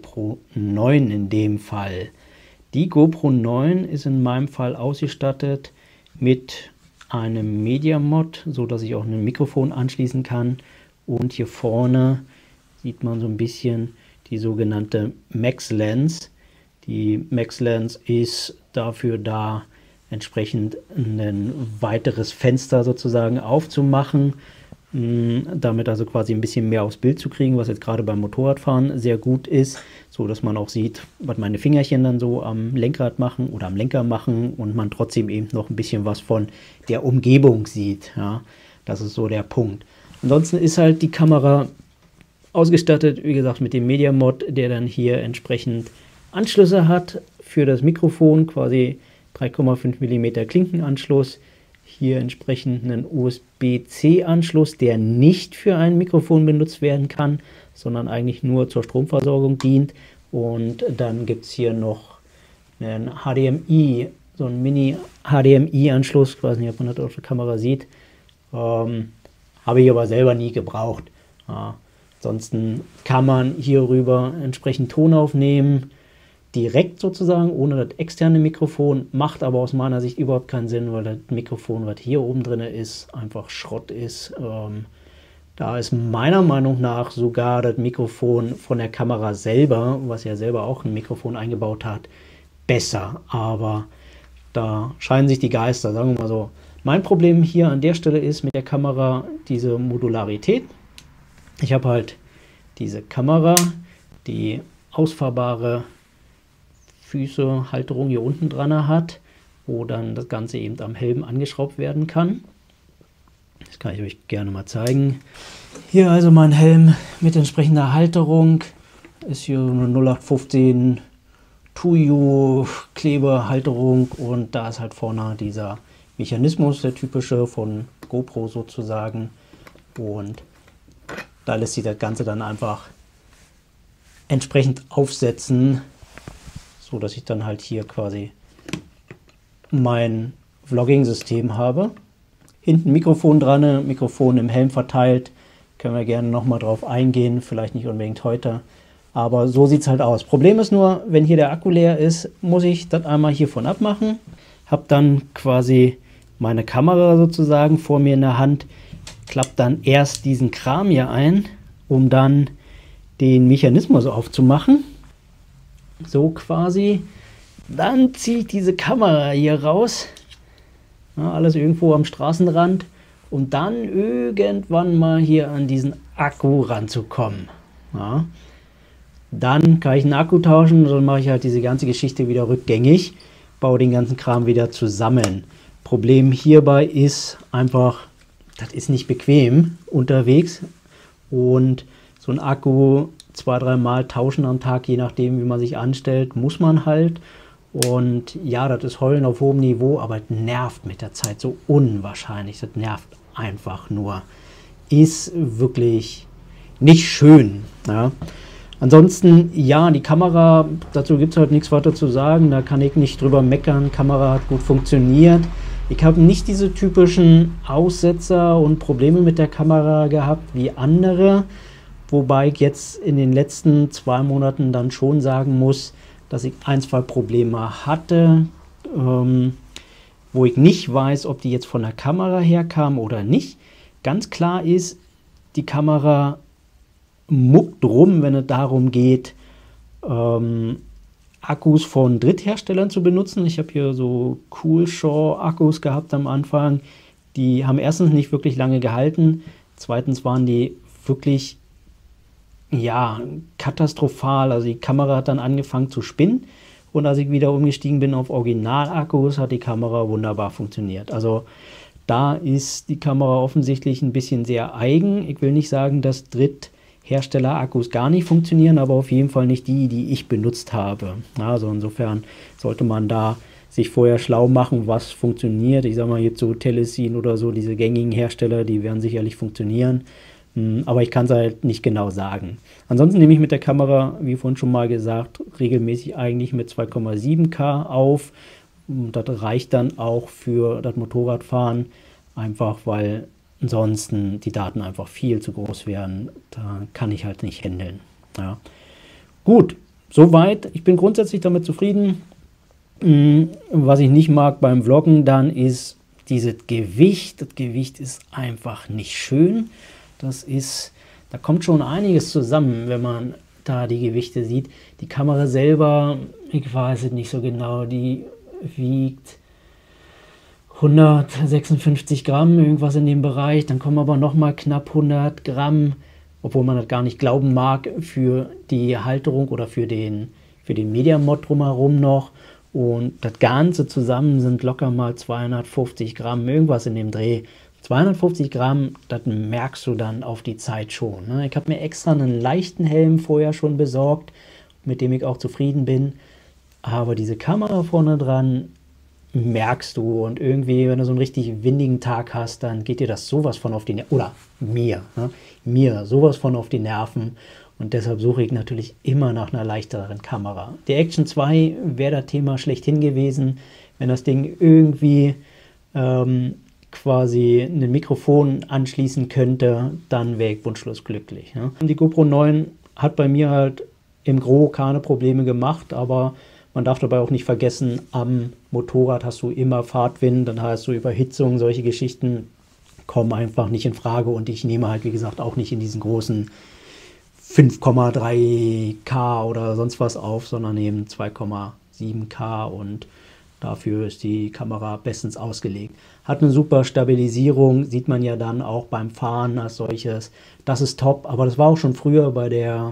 Speaker 1: 9 in dem Fall. Die GoPro 9 ist in meinem Fall ausgestattet mit einem Media Mod, so dass ich auch ein Mikrofon anschließen kann. Und hier vorne sieht man so ein bisschen die sogenannte Max Lens. Die Max Lens ist dafür da, entsprechend ein weiteres Fenster sozusagen aufzumachen, damit also quasi ein bisschen mehr aufs Bild zu kriegen, was jetzt gerade beim Motorradfahren sehr gut ist, so dass man auch sieht, was meine Fingerchen dann so am Lenkrad machen oder am Lenker machen und man trotzdem eben noch ein bisschen was von der Umgebung sieht. Ja, das ist so der Punkt. Ansonsten ist halt die Kamera ausgestattet, wie gesagt, mit dem Media Mod, der dann hier entsprechend Anschlüsse hat für das Mikrofon, quasi 3,5 mm Klinkenanschluss. Hier entsprechend einen USB-C-Anschluss, der nicht für ein Mikrofon benutzt werden kann, sondern eigentlich nur zur Stromversorgung dient. Und dann gibt es hier noch einen HDMI, so einen Mini-HDMI-Anschluss, ich weiß nicht, ob man das auf der Kamera sieht. Habe ich aber selber nie gebraucht. Ansonsten kann man hierüber entsprechend Ton aufnehmen, direkt sozusagen, ohne das externe Mikrofon, macht aber aus meiner Sicht überhaupt keinen Sinn, weil das Mikrofon, was hier oben drin ist, einfach Schrott ist. Da ist meiner Meinung nach sogar das Mikrofon von der Kamera selber, was ja selber auch ein Mikrofon eingebaut hat, besser, aber da scheiden sich die Geister, sagen wir mal so. Mein Problem hier an der Stelle ist mit der Kamera diese Modularität. Ich habe halt diese Kamera, die ausfahrbare Füße, Halterung hier unten dran hat, wo dann das Ganze eben am Helm angeschraubt werden kann. Das kann ich euch gerne mal zeigen. Hier also mein Helm mit entsprechender Halterung. Ist hier eine 0815 Tuyo Klebehalterung und da ist halt vorne dieser Mechanismus, der typische von GoPro sozusagen. Und da lässt sich das Ganze dann einfach entsprechend aufsetzen, so dass ich dann halt hier quasi mein Vlogging-System habe. Hinten Mikrofon dran, Mikrofon im Helm verteilt. Können wir gerne nochmal drauf eingehen, vielleicht nicht unbedingt heute. Aber so sieht es halt aus. Problem ist nur, wenn hier der Akku leer ist, muss ich das einmal hiervon abmachen. Habe dann quasi meine Kamera sozusagen vor mir in der Hand. Klappe dann erst diesen Kram hier ein, um dann den Mechanismus aufzumachen. So quasi. Dann ziehe ich diese Kamera hier raus. Ja, alles irgendwo am Straßenrand. Um dann irgendwann mal hier an diesen Akku ranzukommen. Ja. Dann kann ich einen Akku tauschen und dann mache ich halt diese ganze Geschichte wieder rückgängig. Baue den ganzen Kram wieder zusammen. Problem hierbei ist einfach, das ist nicht bequem unterwegs. Und so ein Akku 2-3 Mal tauschen am Tag, je nachdem wie man sich anstellt, muss man halt. Und ja, das ist Heulen auf hohem Niveau, aber es nervt mit der Zeit so unwahrscheinlich. Das nervt einfach nur. Ist wirklich nicht schön. Ja. Ansonsten, ja, die Kamera, dazu gibt es halt nichts weiter zu sagen. Da kann ich nicht drüber meckern. Die Kamera hat gut funktioniert. Ich habe nicht diese typischen Aussetzer und Probleme mit der Kamera gehabt wie andere. Wobei ich jetzt in den letzten 2 Monaten dann schon sagen muss, dass ich 1-2 Probleme hatte, wo ich nicht weiß, ob die jetzt von der Kamera herkamen oder nicht. Ganz klar ist, die Kamera muckt rum, wenn es darum geht, Akkus von Drittherstellern zu benutzen. Ich habe hier so Coolshaw-Akkus gehabt am Anfang. Die haben erstens nicht wirklich lange gehalten. Zweitens waren die wirklich ja, katastrophal. Also die Kamera hat dann angefangen zu spinnen. Und als ich wieder umgestiegen bin auf Original-Akkus, hat die Kamera wunderbar funktioniert. Also da ist die Kamera offensichtlich ein bisschen sehr eigen. Ich will nicht sagen, dass Dritthersteller-Akkus gar nicht funktionieren, aber auf jeden Fall nicht die, die ich benutzt habe. Also insofern sollte man da sich vorher schlau machen, was funktioniert. Ich sage mal jetzt so Telesin oder so, diese gängigen Hersteller, die werden sicherlich funktionieren. Aber ich kann es halt nicht genau sagen. Ansonsten nehme ich mit der Kamera, wie vorhin schon mal gesagt, regelmäßig eigentlich mit 2,7K auf. Das reicht dann auch für das Motorradfahren, einfach weil ansonsten die Daten einfach viel zu groß wären. Da kann ich halt nicht handeln. Ja. Gut, soweit. Ich bin grundsätzlich damit zufrieden. Was ich nicht mag beim Vloggen dann ist dieses Gewicht. Das Gewicht ist einfach nicht schön. Da kommt schon einiges zusammen, wenn man da die Gewichte sieht. Die Kamera selber, ich weiß es nicht so genau, die wiegt 156 Gramm, irgendwas in dem Bereich. Dann kommen aber nochmal knapp 100 Gramm, obwohl man das gar nicht glauben mag, für die Halterung oder für den Media-Mod drumherum noch. Und das Ganze zusammen sind locker mal 250 Gramm, irgendwas in dem Dreh. 250 Gramm, das merkst du dann auf die Zeit schon. Ne? Ich habe mir extra einen leichten Helm vorher schon besorgt, mit dem ich auch zufrieden bin. Aber diese Kamera vorne dran merkst du. Und irgendwie, wenn du so einen richtig windigen Tag hast, dann geht dir das sowas von auf die Nerven. Oder mir. Ne? Mir sowas von auf die Nerven. Und deshalb suche ich natürlich immer nach einer leichteren Kamera. Die Action 2 wäre das Thema schlechthin gewesen, wenn das Ding irgendwie quasi ein Mikrofon anschließen könnte, dann wäre ich wunschlos glücklich. Ja. Die GoPro 9 hat bei mir halt im Gro keine Probleme gemacht, aber man darf dabei auch nicht vergessen, am Motorrad hast du immer Fahrtwind, dann hast du Überhitzung, solche Geschichten kommen einfach nicht in Frage und ich nehme halt, wie gesagt, auch nicht in diesen großen 5,3K oder sonst was auf, sondern eben 2,7 7K und dafür ist die Kamera bestens ausgelegt. Hat eine super Stabilisierung, sieht man ja dann auch beim Fahren als solches. Das ist top, aber das war auch schon früher bei der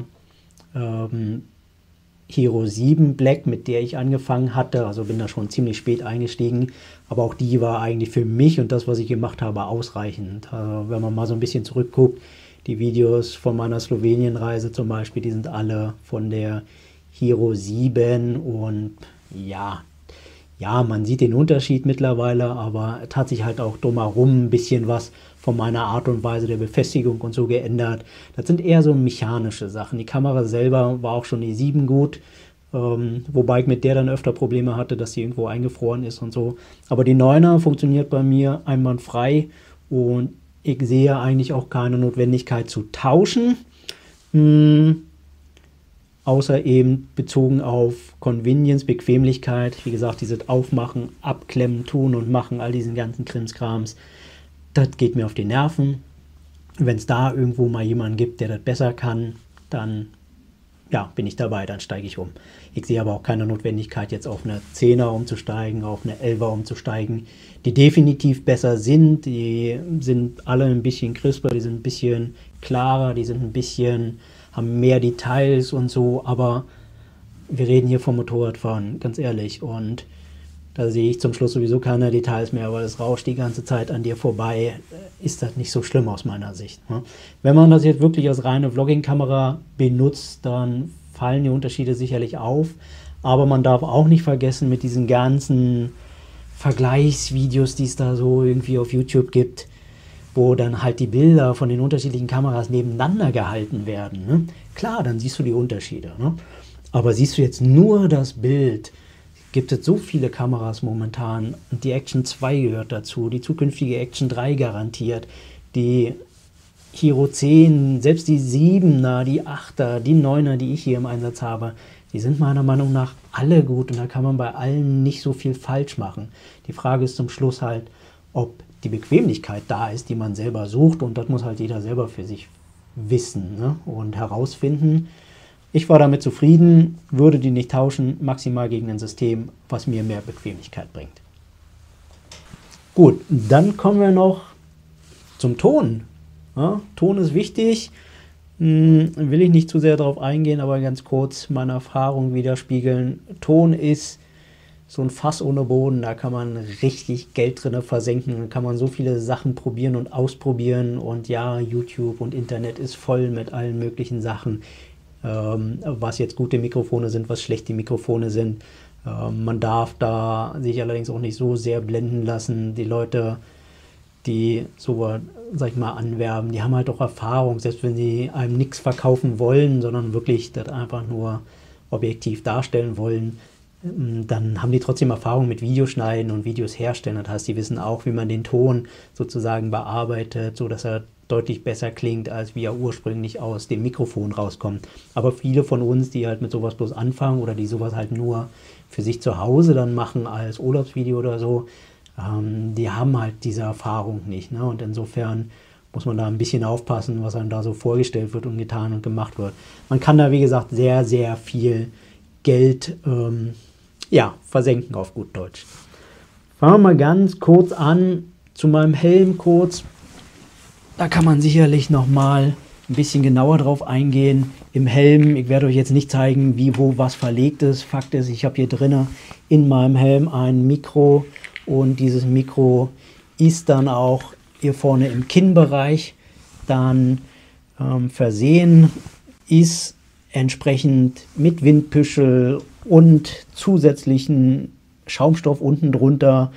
Speaker 1: Hero 7 Black, mit der ich angefangen hatte. Also bin da schon ziemlich spät eingestiegen, aber auch die war eigentlich für mich und das, was ich gemacht habe, ausreichend. Also wenn man mal so ein bisschen zurückguckt, die Videos von meiner Slowenien-Reise zum Beispiel, die sind alle von der Hero 7 und ja, man sieht den Unterschied mittlerweile, aber es hat sich halt auch drumherum ein bisschen was von meiner Art und Weise der Befestigung und so geändert. Das sind eher so mechanische Sachen. Die Kamera selber war auch schon die 7 gut, wobei ich mit der dann öfter Probleme hatte, dass sie irgendwo eingefroren ist und so. Aber die 9er funktioniert bei mir einwandfrei und ich sehe eigentlich auch keine Notwendigkeit zu tauschen. Außer eben bezogen auf Convenience, Bequemlichkeit. Wie gesagt, dieses Aufmachen, Abklemmen, Tun und Machen, all diesen ganzen Krimskrams, das geht mir auf die Nerven. Wenn es da irgendwo mal jemanden gibt, der das besser kann, dann ja, bin ich dabei, dann steige ich um. Ich sehe aber auch keine Notwendigkeit, jetzt auf eine 10er umzusteigen, auf eine 11er umzusteigen, die definitiv besser sind. Die sind alle ein bisschen crisper, die sind ein bisschen klarer, die sind ein bisschen, haben mehr Details und so, aber wir reden hier vom Motorradfahren, ganz ehrlich, und da sehe ich zum Schluss sowieso keine Details mehr, weil es rauscht die ganze Zeit an dir vorbei. Ist das nicht so schlimm aus meiner Sicht. Ne? Wenn man das jetzt wirklich als reine Vlogging-Kamera benutzt, dann fallen die Unterschiede sicherlich auf, aber man darf auch nicht vergessen, mit diesen ganzen Vergleichsvideos, die es da so irgendwie auf YouTube gibt, wo dann halt die Bilder von den unterschiedlichen Kameras nebeneinander gehalten werden. Ne? Klar, dann siehst du die Unterschiede. Ne? Aber siehst du jetzt nur das Bild, gibt es so viele Kameras momentan und die Action 2 gehört dazu, die zukünftige Action 3 garantiert, die Hero 10, selbst die 7er, die 8er, die 9er, die ich hier im Einsatz habe, die sind meiner Meinung nach alle gut und da kann man bei allen nicht so viel falsch machen. Die Frage ist zum Schluss halt, ob die Bequemlichkeit da ist, die man selber sucht und das muss halt jeder selber für sich wissen, ne? Und herausfinden. Ich war damit zufrieden, würde die nicht tauschen, maximal gegen ein System, was mir mehr Bequemlichkeit bringt. Gut, dann kommen wir noch zum Ton. Ja, Ton ist wichtig, will ich nicht zu sehr darauf eingehen, aber ganz kurz meine Erfahrung widerspiegeln. Ton ist so ein Fass ohne Boden, da kann man richtig Geld drin versenken, da kann man so viele Sachen probieren und ausprobieren und ja, YouTube und Internet ist voll mit allen möglichen Sachen, was jetzt gute Mikrofone sind, was schlechte Mikrofone sind. Man darf da sich allerdings auch nicht so sehr blenden lassen. Die Leute, die so, sag ich mal, anwerben, die haben halt auch Erfahrung, selbst wenn sie einem nichts verkaufen wollen, sondern wirklich das einfach nur objektiv darstellen wollen, dann haben die trotzdem Erfahrung mit Videoschneiden und Videos herstellen. Das heißt, die wissen auch, wie man den Ton sozusagen bearbeitet, so dass er deutlich besser klingt, als wie er ursprünglich aus dem Mikrofon rauskommt. Aber viele von uns, die halt mit sowas bloß anfangen oder die sowas halt nur für sich zu Hause dann machen als Urlaubsvideo oder so, die haben halt diese Erfahrung nicht. Ne? Und insofern muss man da ein bisschen aufpassen, was einem da so vorgestellt wird und getan und gemacht wird. Man kann da, wie gesagt, sehr, sehr viel Geld versenken auf gut Deutsch. Fangen wir mal ganz kurz an zu meinem Helm kurz. Da kann man sicherlich noch mal ein bisschen genauer drauf eingehen. Im Helm, ich werde euch jetzt nicht zeigen, wie, wo, was verlegt ist. Fakt ist, ich habe hier drinnen in meinem Helm ein Mikro und dieses Mikro ist dann auch hier vorne im Kinnbereich dann versehen, ist entsprechend mit Windpüschel und zusätzlichen Schaumstoff unten drunter.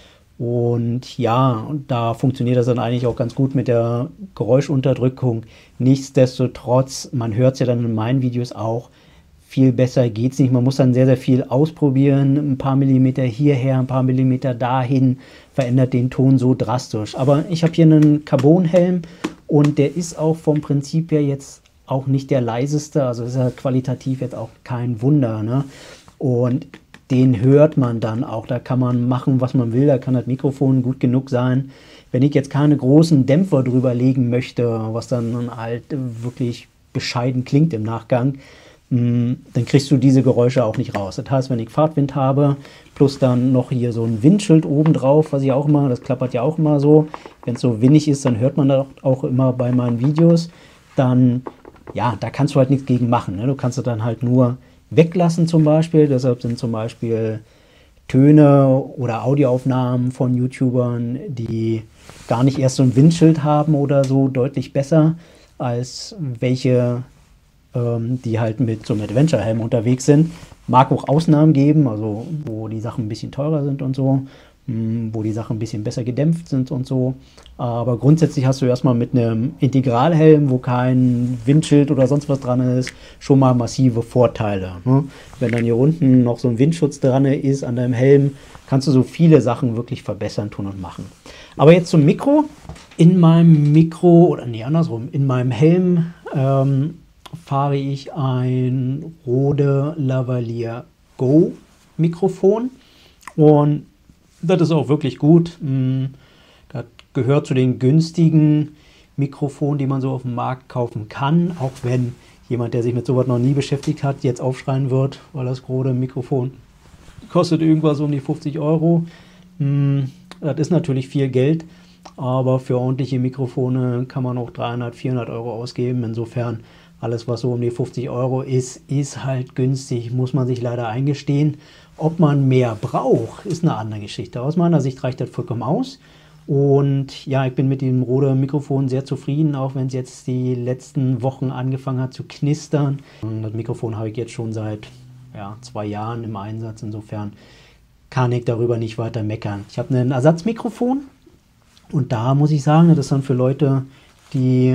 Speaker 1: Und ja, da funktioniert das dann eigentlich auch ganz gut mit der Geräuschunterdrückung. Nichtsdestotrotz, man hört es ja dann in meinen Videos auch, viel besser geht es nicht. Man muss dann sehr, sehr viel ausprobieren. Ein paar Millimeter hierher, ein paar Millimeter dahin, verändert den Ton so drastisch. Aber ich habe hier einen Carbonhelm und der ist auch vom Prinzip her jetzt auch nicht der leiseste. Also ist ja qualitativ jetzt auch kein Wunder. Ne? Und den hört man dann auch, da kann man machen, was man will, da kann das Mikrofon gut genug sein. Wenn ich jetzt keine großen Dämpfer drüber legen möchte, was dann halt wirklich bescheiden klingt im Nachgang, dann kriegst du diese Geräusche auch nicht raus. Das heißt, wenn ich Fahrtwind habe, plus dann noch hier so ein Windschild oben drauf, was ich auch immer, das klappert ja auch immer so. Wenn es so windig ist, dann hört man das auch immer bei meinen Videos. Dann, ja, da kannst du halt nichts gegen machen. Ne? Du kannst es dann halt nur weglassen zum Beispiel. Deshalb sind zum Beispiel Töne oder Audioaufnahmen von YouTubern, die gar nicht erst so ein Windschild haben oder so, deutlich besser als welche, die halt mit so einem Adventure-Helm unterwegs sind. Mag auch Ausnahmen geben, also wo die Sachen ein bisschen teurer sind und so, wo die Sachen ein bisschen besser gedämpft sind und so. Aber grundsätzlich hast du erstmal mit einem Integralhelm, wo kein Windschild oder sonst was dran ist, schon mal massive Vorteile. Ne? Wenn dann hier unten noch so ein Windschutz dran ist an deinem Helm, kannst du so viele Sachen wirklich verbessern, tun und machen. Aber jetzt zum Mikro. In meinem Mikro, oder nee, andersrum, in meinem Helm fahre ich ein Rode Lavalier Go Mikrofon und das ist auch wirklich gut. Das gehört zu den günstigen Mikrofonen, die man so auf dem Markt kaufen kann, auch wenn jemand, der sich mit sowas noch nie beschäftigt hat, jetzt aufschreien wird, weil das Rode Mikrofon kostet irgendwas um die 50 Euro. Das ist natürlich viel Geld, aber für ordentliche Mikrofone kann man auch 300, 400 Euro ausgeben. Insofern alles, was so um die 50 Euro ist, ist halt günstig, muss man sich leider eingestehen. Ob man mehr braucht, ist eine andere Geschichte. Aus meiner Sicht reicht das vollkommen aus. Und ja, ich bin mit dem Rode Mikrofon sehr zufrieden, auch wenn es jetzt die letzten Wochen angefangen hat zu knistern. Und das Mikrofon habe ich jetzt schon seit 2 Jahren im Einsatz. Insofern kann ich darüber nicht weiter meckern. Ich habe ein Ersatzmikrofon und da muss ich sagen, das ist dann für Leute, die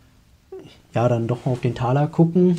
Speaker 1: ja dann doch auf den Taler gucken.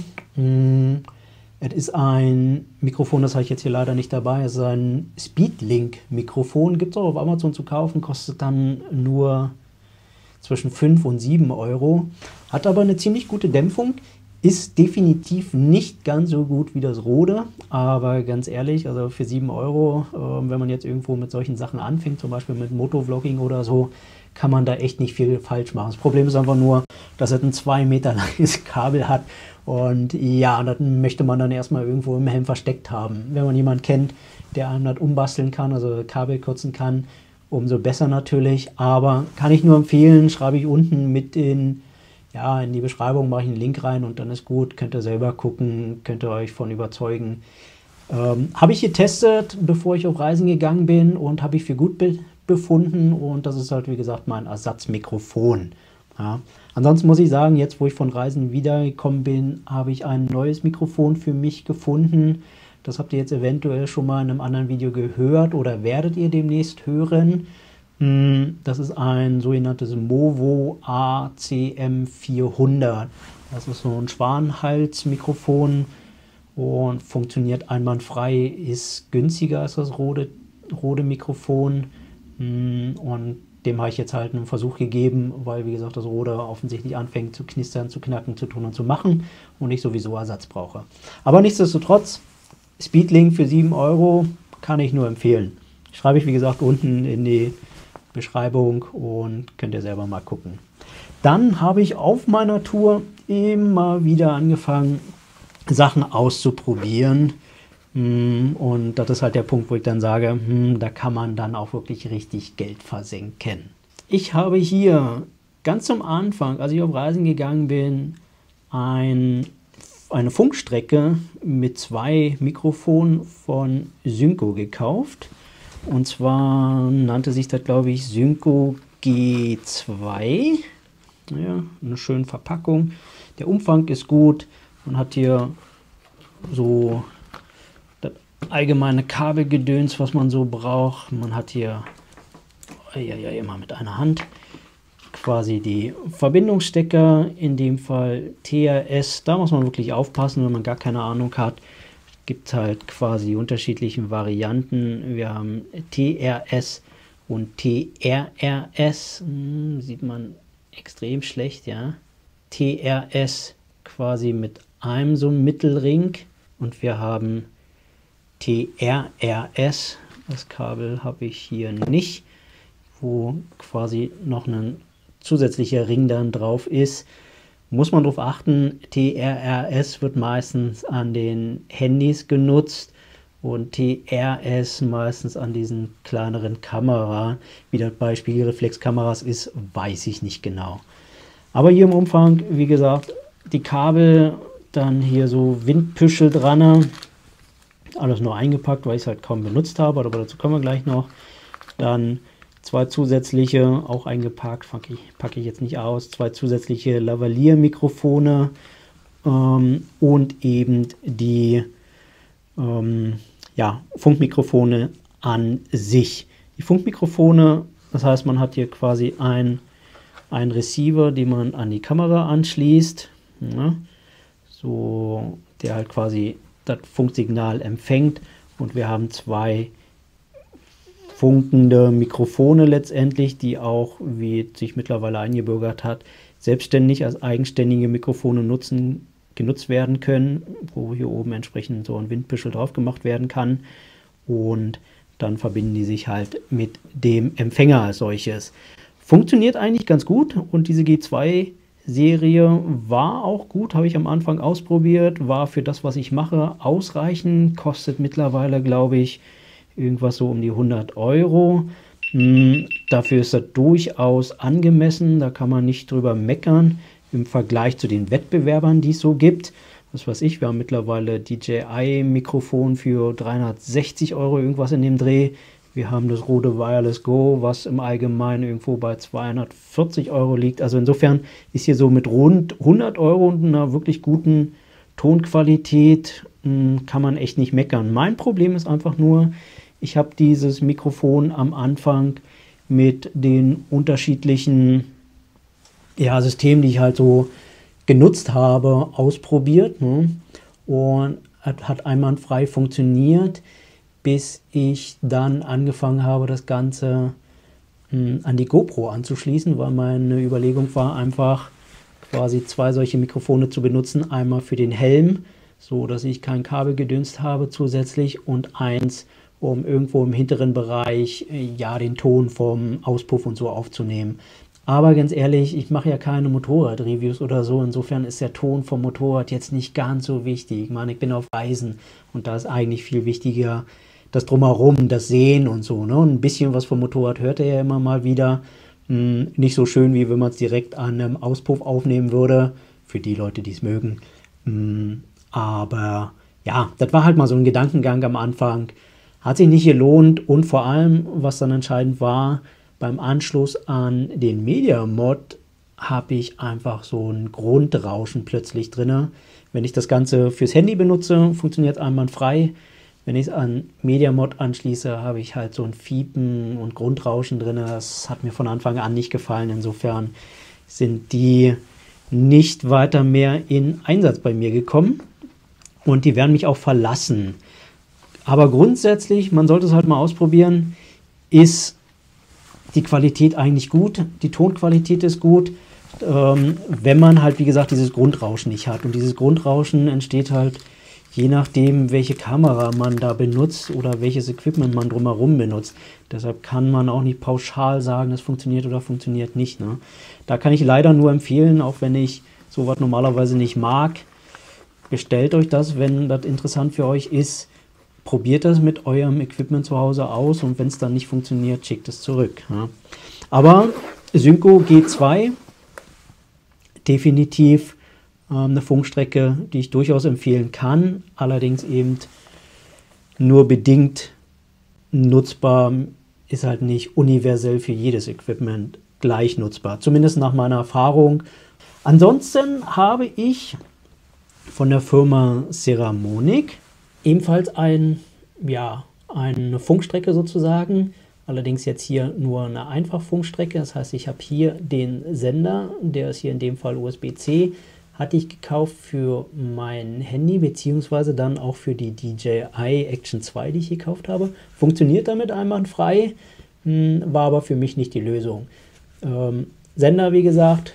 Speaker 1: Es ist ein Mikrofon, das habe ich jetzt hier leider nicht dabei. Es ist ein Speedlink-Mikrofon, gibt es auch auf Amazon zu kaufen, kostet dann nur zwischen 5 und 7 Euro. Hat aber eine ziemlich gute Dämpfung, ist definitiv nicht ganz so gut wie das Rode, aber ganz ehrlich, also für 7 Euro, wenn man jetzt irgendwo mit solchen Sachen anfängt, zum Beispiel mit Motovlogging oder so, kann man da echt nicht viel falsch machen. Das Problem ist einfach nur, dass es ein 2 Meter langes Kabel hat und ja, das möchte man dann erstmal irgendwo im Helm versteckt haben. Wenn man jemanden kennt, der einem das umbasteln kann, also Kabel kürzen kann, umso besser natürlich, aber kann ich nur empfehlen, schreibe ich unten mit in die Beschreibung, mache ich einen Link rein und dann ist gut, könnt ihr selber gucken, könnt ihr euch von überzeugen. Habe ich getestet, bevor ich auf Reisen gegangen bin und habe ich für gut befunden und das ist halt wie gesagt mein Ersatzmikrofon. Ja. Ansonsten muss ich sagen, jetzt wo ich von Reisen wiedergekommen bin, habe ich ein neues Mikrofon für mich gefunden. Das habt ihr jetzt eventuell schon mal in einem anderen Video gehört oder werdet ihr demnächst hören. Das ist ein sogenanntes Movo ACM400. Das ist so ein Schwanenhalsmikrofon und funktioniert einwandfrei, ist günstiger als das Rode Mikrofon und dem habe ich jetzt halt einen Versuch gegeben, weil wie gesagt das Rode offensichtlich anfängt zu knistern, zu knacken, zu tun und zu machen und ich sowieso Ersatz brauche. Aber nichtsdestotrotz, Speedlink für 7 Euro kann ich nur empfehlen. Schreibe ich wie gesagt unten in die Beschreibung und könnt ihr selber mal gucken. Dann habe ich auf meiner Tour immer wieder angefangen, Sachen auszuprobieren. Und das ist halt der Punkt, wo ich dann sage, da kann man dann auch wirklich richtig Geld versenken. Ich habe hier ganz zum Anfang, als ich auf Reisen gegangen bin, eine Funkstrecke mit 2 Mikrofonen von Synco gekauft. Und zwar nannte sich das, glaube ich, Synco G2. Ja, eine schöne Verpackung. Der Umfang ist gut. Man hat hier so das allgemeine Kabelgedöns, was man so braucht. Man hat hier immer mit einer Hand quasi die Verbindungsstecker, in dem Fall TRS. Da muss man wirklich aufpassen, wenn man gar keine Ahnung hat. Gibt halt quasi unterschiedliche Varianten. Wir haben TRS und TRRS. Sieht man extrem schlecht, ja. TRS quasi mit einem so einem Mittelring und wir haben TRRS. Das Kabel habe ich hier nicht, wo quasi noch ein zusätzlicher Ring dann drauf ist. Muss man darauf achten, TRRS wird meistens an den Handys genutzt und TRS meistens an diesen kleineren Kameras. Wie das bei Spiegelreflexkameras ist, weiß ich nicht genau. Aber hier im Umfang, wie gesagt, die Kabel, dann hier so Windpüschel dran. Alles nur eingepackt, weil ich es halt kaum benutzt habe, aber dazu kommen wir gleich noch. Dann 2 zusätzliche, auch eingepackt, packe ich jetzt nicht aus, 2 zusätzliche Lavalier-Mikrofone und eben die Funkmikrofone an sich. Die Funkmikrofone, das heißt, man hat hier quasi ein Receiver, den man an die Kamera anschließt, so, der halt quasi das Funksignal empfängt, und wir haben 2 funkende Mikrofone letztendlich, die auch, wie sich mittlerweile eingebürgert hat, selbstständig als eigenständige Mikrofone genutzt werden können, wo hier oben entsprechend so ein Windpüschel drauf gemacht werden kann, und dann verbinden die sich halt mit dem Empfänger als solches. Funktioniert eigentlich ganz gut, und diese G2-Serie war auch gut, habe ich am Anfang ausprobiert, war für das, was ich mache, ausreichend, kostet mittlerweile, glaube ich, irgendwas so um die 100 Euro. Dafür ist das durchaus angemessen, da kann man nicht drüber meckern im Vergleich zu den Wettbewerbern, die es so gibt. Was weiß ich, wir haben mittlerweile DJI-Mikrofon für 360 Euro, irgendwas in dem Dreh. Wir haben das Rode Wireless Go, was im Allgemeinen irgendwo bei 240 Euro liegt. Also insofern ist hier so mit rund 100 Euro und einer wirklich guten Tonqualität kann man echt nicht meckern. Mein Problem ist einfach nur, ich habe dieses Mikrofon am Anfang mit den unterschiedlichen Systemen, die ich halt so genutzt habe, ausprobiert, und hat einwandfrei funktioniert, bis ich dann angefangen habe, das Ganze an die GoPro anzuschließen, weil meine Überlegung war, einfach quasi 2 solche Mikrofone zu benutzen. Einmal für den Helm, so dass ich kein Kabelgedöns habe zusätzlich, und eins, um irgendwo im hinteren Bereich den Ton vom Auspuff und so aufzunehmen. Aber ganz ehrlich, ich mache ja keine Motorrad-Reviews oder so, insofern ist der Ton vom Motorrad jetzt nicht ganz so wichtig. Ich meine, ich bin auf Reisen, und da ist eigentlich viel wichtiger das Drumherum, das Sehen und so. Und ein bisschen was vom Motorrad hört er ja immer mal wieder. Nicht so schön, wie wenn man es direkt an einem Auspuff aufnehmen würde, für die Leute, die es mögen. Aber ja, das war halt mal so ein Gedankengang am Anfang. Hat sich nicht gelohnt, und vor allem, was dann entscheidend war, beim Anschluss an den MediaMod habe ich einfach so ein Grundrauschen plötzlich drin. Wenn ich das Ganze fürs Handy benutze, funktioniert es einwandfrei. Wenn ich es an MediaMod anschließe, habe ich halt so ein Fiepen und Grundrauschen drin. Das hat mir von Anfang an nicht gefallen. Insofern sind die nicht weiter mehr in Einsatz bei mir gekommen, und die werden mich auch verlassen. Aber grundsätzlich, man sollte es halt mal ausprobieren, ist die Qualität eigentlich gut, die Tonqualität ist gut, wenn man halt, wie gesagt, dieses Grundrauschen nicht hat. Und dieses Grundrauschen entsteht halt je nachdem, welche Kamera man da benutzt oder welches Equipment man drumherum benutzt. Deshalb kann man auch nicht pauschal sagen, das funktioniert oder funktioniert nicht. Ne? Da kann ich leider nur empfehlen, auch wenn ich sowas normalerweise nicht mag, bestellt euch das, wenn das interessant für euch ist. Probiert das mit eurem Equipment zu Hause aus, und wenn es dann nicht funktioniert, schickt es zurück. Ja. Aber Synco G2, definitiv eine Funkstrecke, die ich durchaus empfehlen kann, allerdings eben nur bedingt nutzbar, ist halt nicht universell für jedes Equipment gleich nutzbar, zumindest nach meiner Erfahrung. Ansonsten habe ich von der Firma Ceramonic ebenfalls eine Funkstrecke sozusagen, allerdings jetzt hier nur eine Einfachfunkstrecke. Das heißt, ich habe hier den Sender, der ist hier in dem Fall USB-C, hatte ich gekauft für mein Handy, beziehungsweise dann auch für die DJI Action 2, die ich gekauft habe. Funktioniert damit einwandfrei, war aber für mich nicht die Lösung. Sender, wie gesagt,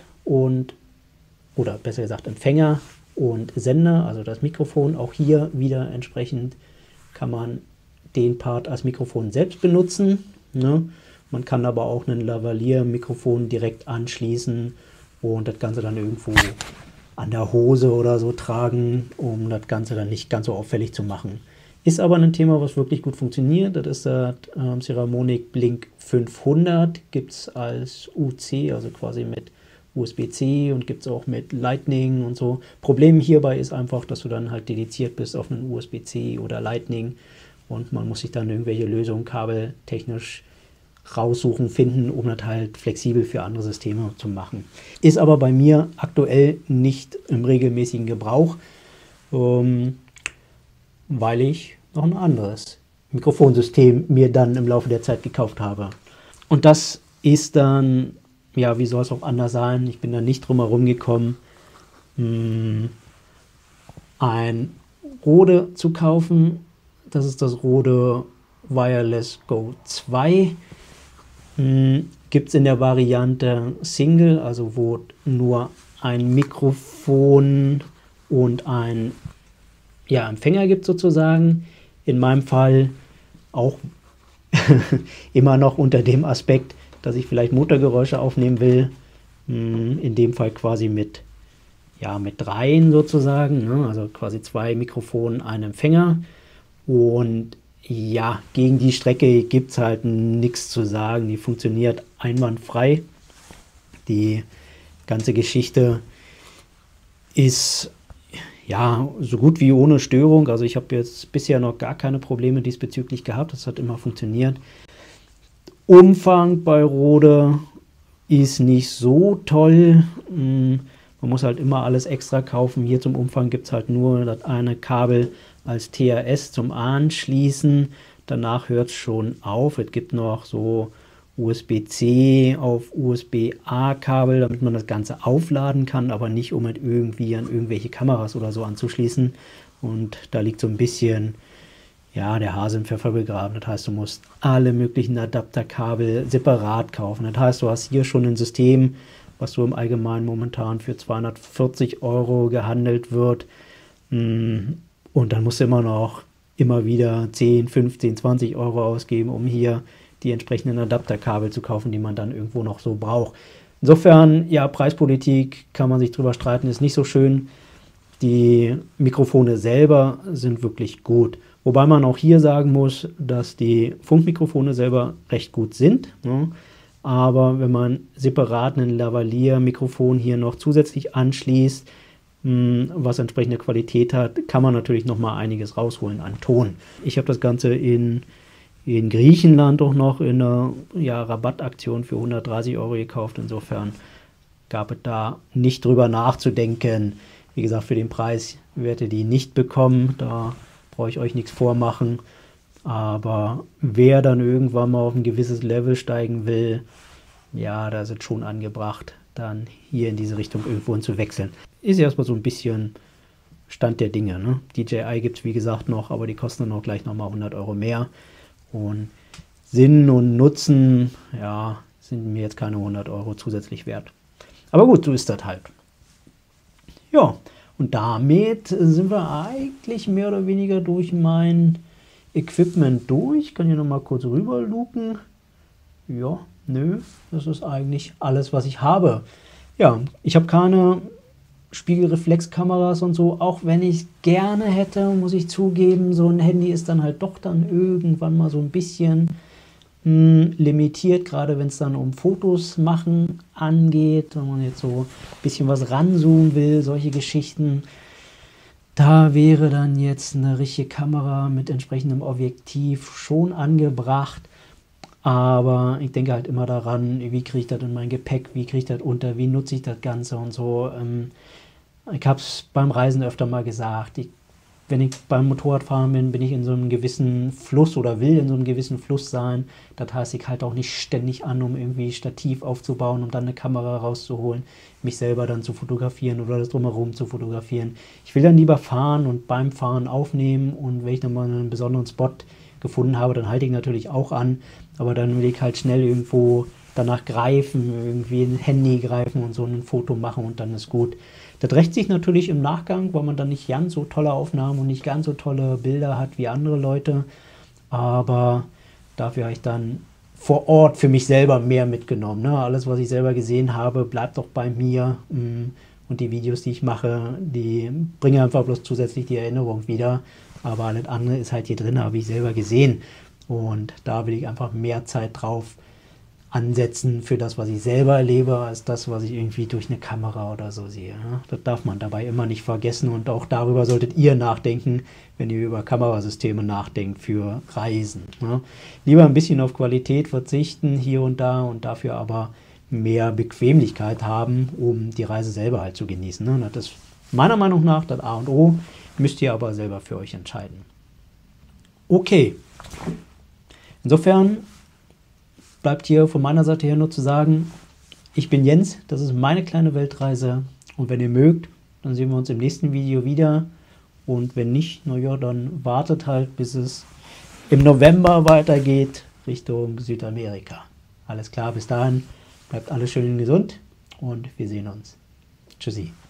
Speaker 1: oder besser gesagt Empfänger und Sender, also das Mikrofon, auch hier wieder entsprechend kann man den Part als Mikrofon selbst benutzen. Ne? Man kann aber auch ein Lavalier-Mikrofon direkt anschließen und das Ganze dann irgendwo an der Hose oder so tragen, um das Ganze dann nicht ganz so auffällig zu machen. Ist aber ein Thema, was wirklich gut funktioniert. Das ist das Ceramonic Blink 500. Gibt es als UC, also quasi mit USB-C, und gibt es auch mit Lightning und so. Problem hierbei ist einfach, dass du dann halt dediziert bist auf einen USB-C oder Lightning und man muss sich dann irgendwelche Lösungen kabeltechnisch raussuchen, finden, um das halt flexibel für andere Systeme zu machen. Ist aber bei mir aktuell nicht im regelmäßigen Gebrauch, weil ich noch ein anderes Mikrofonsystem mir dann im Laufe der Zeit gekauft habe. Und das ist dann, ja, wie soll es auch anders sein? Ich bin da nicht drum herum gekommen, ein Rode zu kaufen. Das ist das Rode Wireless Go 2. Gibt es in der Variante Single, also wo nur ein Mikrofon und ein Empfänger gibt sozusagen. In meinem Fall auch immer noch unter dem Aspekt, dass ich vielleicht Motorgeräusche aufnehmen will. In dem Fall quasi mit dreien sozusagen, ne? Also quasi 2 Mikrofonen, ein Empfänger. Und ja, gegen die Strecke gibt es halt nichts zu sagen. Die funktioniert einwandfrei. Die ganze Geschichte ist ja so gut wie ohne Störung. Also ich habe jetzt bisher noch gar keine Probleme diesbezüglich gehabt. Das hat immer funktioniert. Umfang bei Rode ist nicht so toll. Man muss halt immer alles extra kaufen. Hier zum Umfang gibt es halt nur das eine Kabel als TRS zum Anschließen. Danach hört es schon auf. Es gibt noch so USB-C auf USB-A-Kabel, damit man das Ganze aufladen kann, aber nicht, um es irgendwie an irgendwelche Kameras oder so anzuschließen. Und da liegt so ein bisschen der Hase im Pfeffer begraben. Das heißt, du musst alle möglichen Adapterkabel separat kaufen. Das heißt, du hast hier schon ein System, was so im Allgemeinen momentan für 240 € gehandelt wird. Und dann musst du immer wieder 10, 15, 20 € ausgeben, um hier die entsprechenden Adapterkabel zu kaufen, die man dann irgendwo noch so braucht. Insofern, ja, Preispolitik kann man sich drüber streiten, ist nicht so schön. Die Mikrofone selber sind wirklich gut. Wobei man auch hier sagen muss, dass die Funkmikrofone selber recht gut sind, ne? Aber wenn man separat ein Lavalier-Mikrofon hier noch zusätzlich anschließt, was entsprechende Qualität hat, kann man natürlich noch mal einiges rausholen an Ton. Ich habe das Ganze in Griechenland auch noch in einer Rabattaktion für 130 € gekauft. Insofern gab es da nicht drüber nachzudenken. Wie gesagt, für den Preis werdet ihr die nicht bekommen. Da brauche ich euch nichts vormachen. Aber wer dann irgendwann mal auf ein gewisses Level steigen will, ja, da ist es schon angebracht, dann hier in diese Richtung irgendwo zu wechseln. Ist erstmal so ein bisschen Stand der Dinge, ne? DJI gibt es wie gesagt noch, aber die kosten dann auch gleich nochmal 100 € mehr. Und Sinn und Nutzen, ja, sind mir jetzt keine 100 € zusätzlich wert. Aber gut, so ist das halt. Ja, und damit sind wir eigentlich mehr oder weniger durch mein Equipment durch. Ich kann hier nochmal kurz rüber lupen. Ja, nö, das ist eigentlich alles, was ich habe. Ja, ich habe keine Spiegelreflexkameras und so, auch wenn ich gerne hätte, muss ich zugeben, so ein Handy ist dann halt doch dann irgendwann mal so ein bisschen limitiert, gerade wenn es dann um Fotos machen angeht, wenn man jetzt so ein bisschen was ranzoomen will, solche Geschichten. Da wäre dann jetzt eine richtige Kamera mit entsprechendem Objektiv schon angebracht. Aber ich denke halt immer daran, wie kriege ich das in mein Gepäck, wie kriege ich das unter, wie nutze ich das Ganze und so. Ich habe es beim Reisen öfter mal gesagt, wenn ich beim Motorradfahren bin, bin ich in so einem gewissen Fluss oder will in so einem gewissen Fluss sein. Das heißt, ich halte auch nicht ständig an, um irgendwie Stativ aufzubauen, um dann eine Kamera rauszuholen, mich selber dann zu fotografieren oder das drumherum zu fotografieren. Ich will dann lieber fahren und beim Fahren aufnehmen, und wenn ich dann mal einen besonderen Spot gefunden habe, dann halte ich natürlich auch an, aber dann will ich halt schnell irgendwo danach greifen, irgendwie ein Handy greifen und so ein Foto machen und dann ist gut. Das rächt sich natürlich im Nachgang, weil man dann nicht ganz so tolle Aufnahmen und nicht ganz so tolle Bilder hat wie andere Leute, aber dafür habe ich dann vor Ort für mich selber mehr mitgenommen. Ne? Alles, was ich selber gesehen habe, bleibt doch bei mir. Und die Videos, die ich mache, die bringen einfach bloß zusätzlich die Erinnerung wieder. Aber alles andere ist halt hier drin, habe ich selber gesehen. Und da will ich einfach mehr Zeit drauf ansetzen für das, was ich selber erlebe, als das, was ich irgendwie durch eine Kamera oder so sehe. Das darf man dabei immer nicht vergessen und auch darüber solltet ihr nachdenken, wenn ihr über Kamerasysteme nachdenkt für Reisen. Lieber ein bisschen auf Qualität verzichten hier und da und dafür aber mehr Bequemlichkeit haben, um die Reise selber halt zu genießen. Das ist meiner Meinung nach das A und O, müsst ihr aber selber für euch entscheiden. Okay, insofern bleibt hier von meiner Seite her nur zu sagen, ich bin Jens, das ist meine kleine Weltreise und wenn ihr mögt, dann sehen wir uns im nächsten Video wieder und wenn nicht, naja, dann wartet halt, bis es im November weitergeht Richtung Südamerika. Alles klar, bis dahin, bleibt alles schön gesund und wir sehen uns. Tschüssi.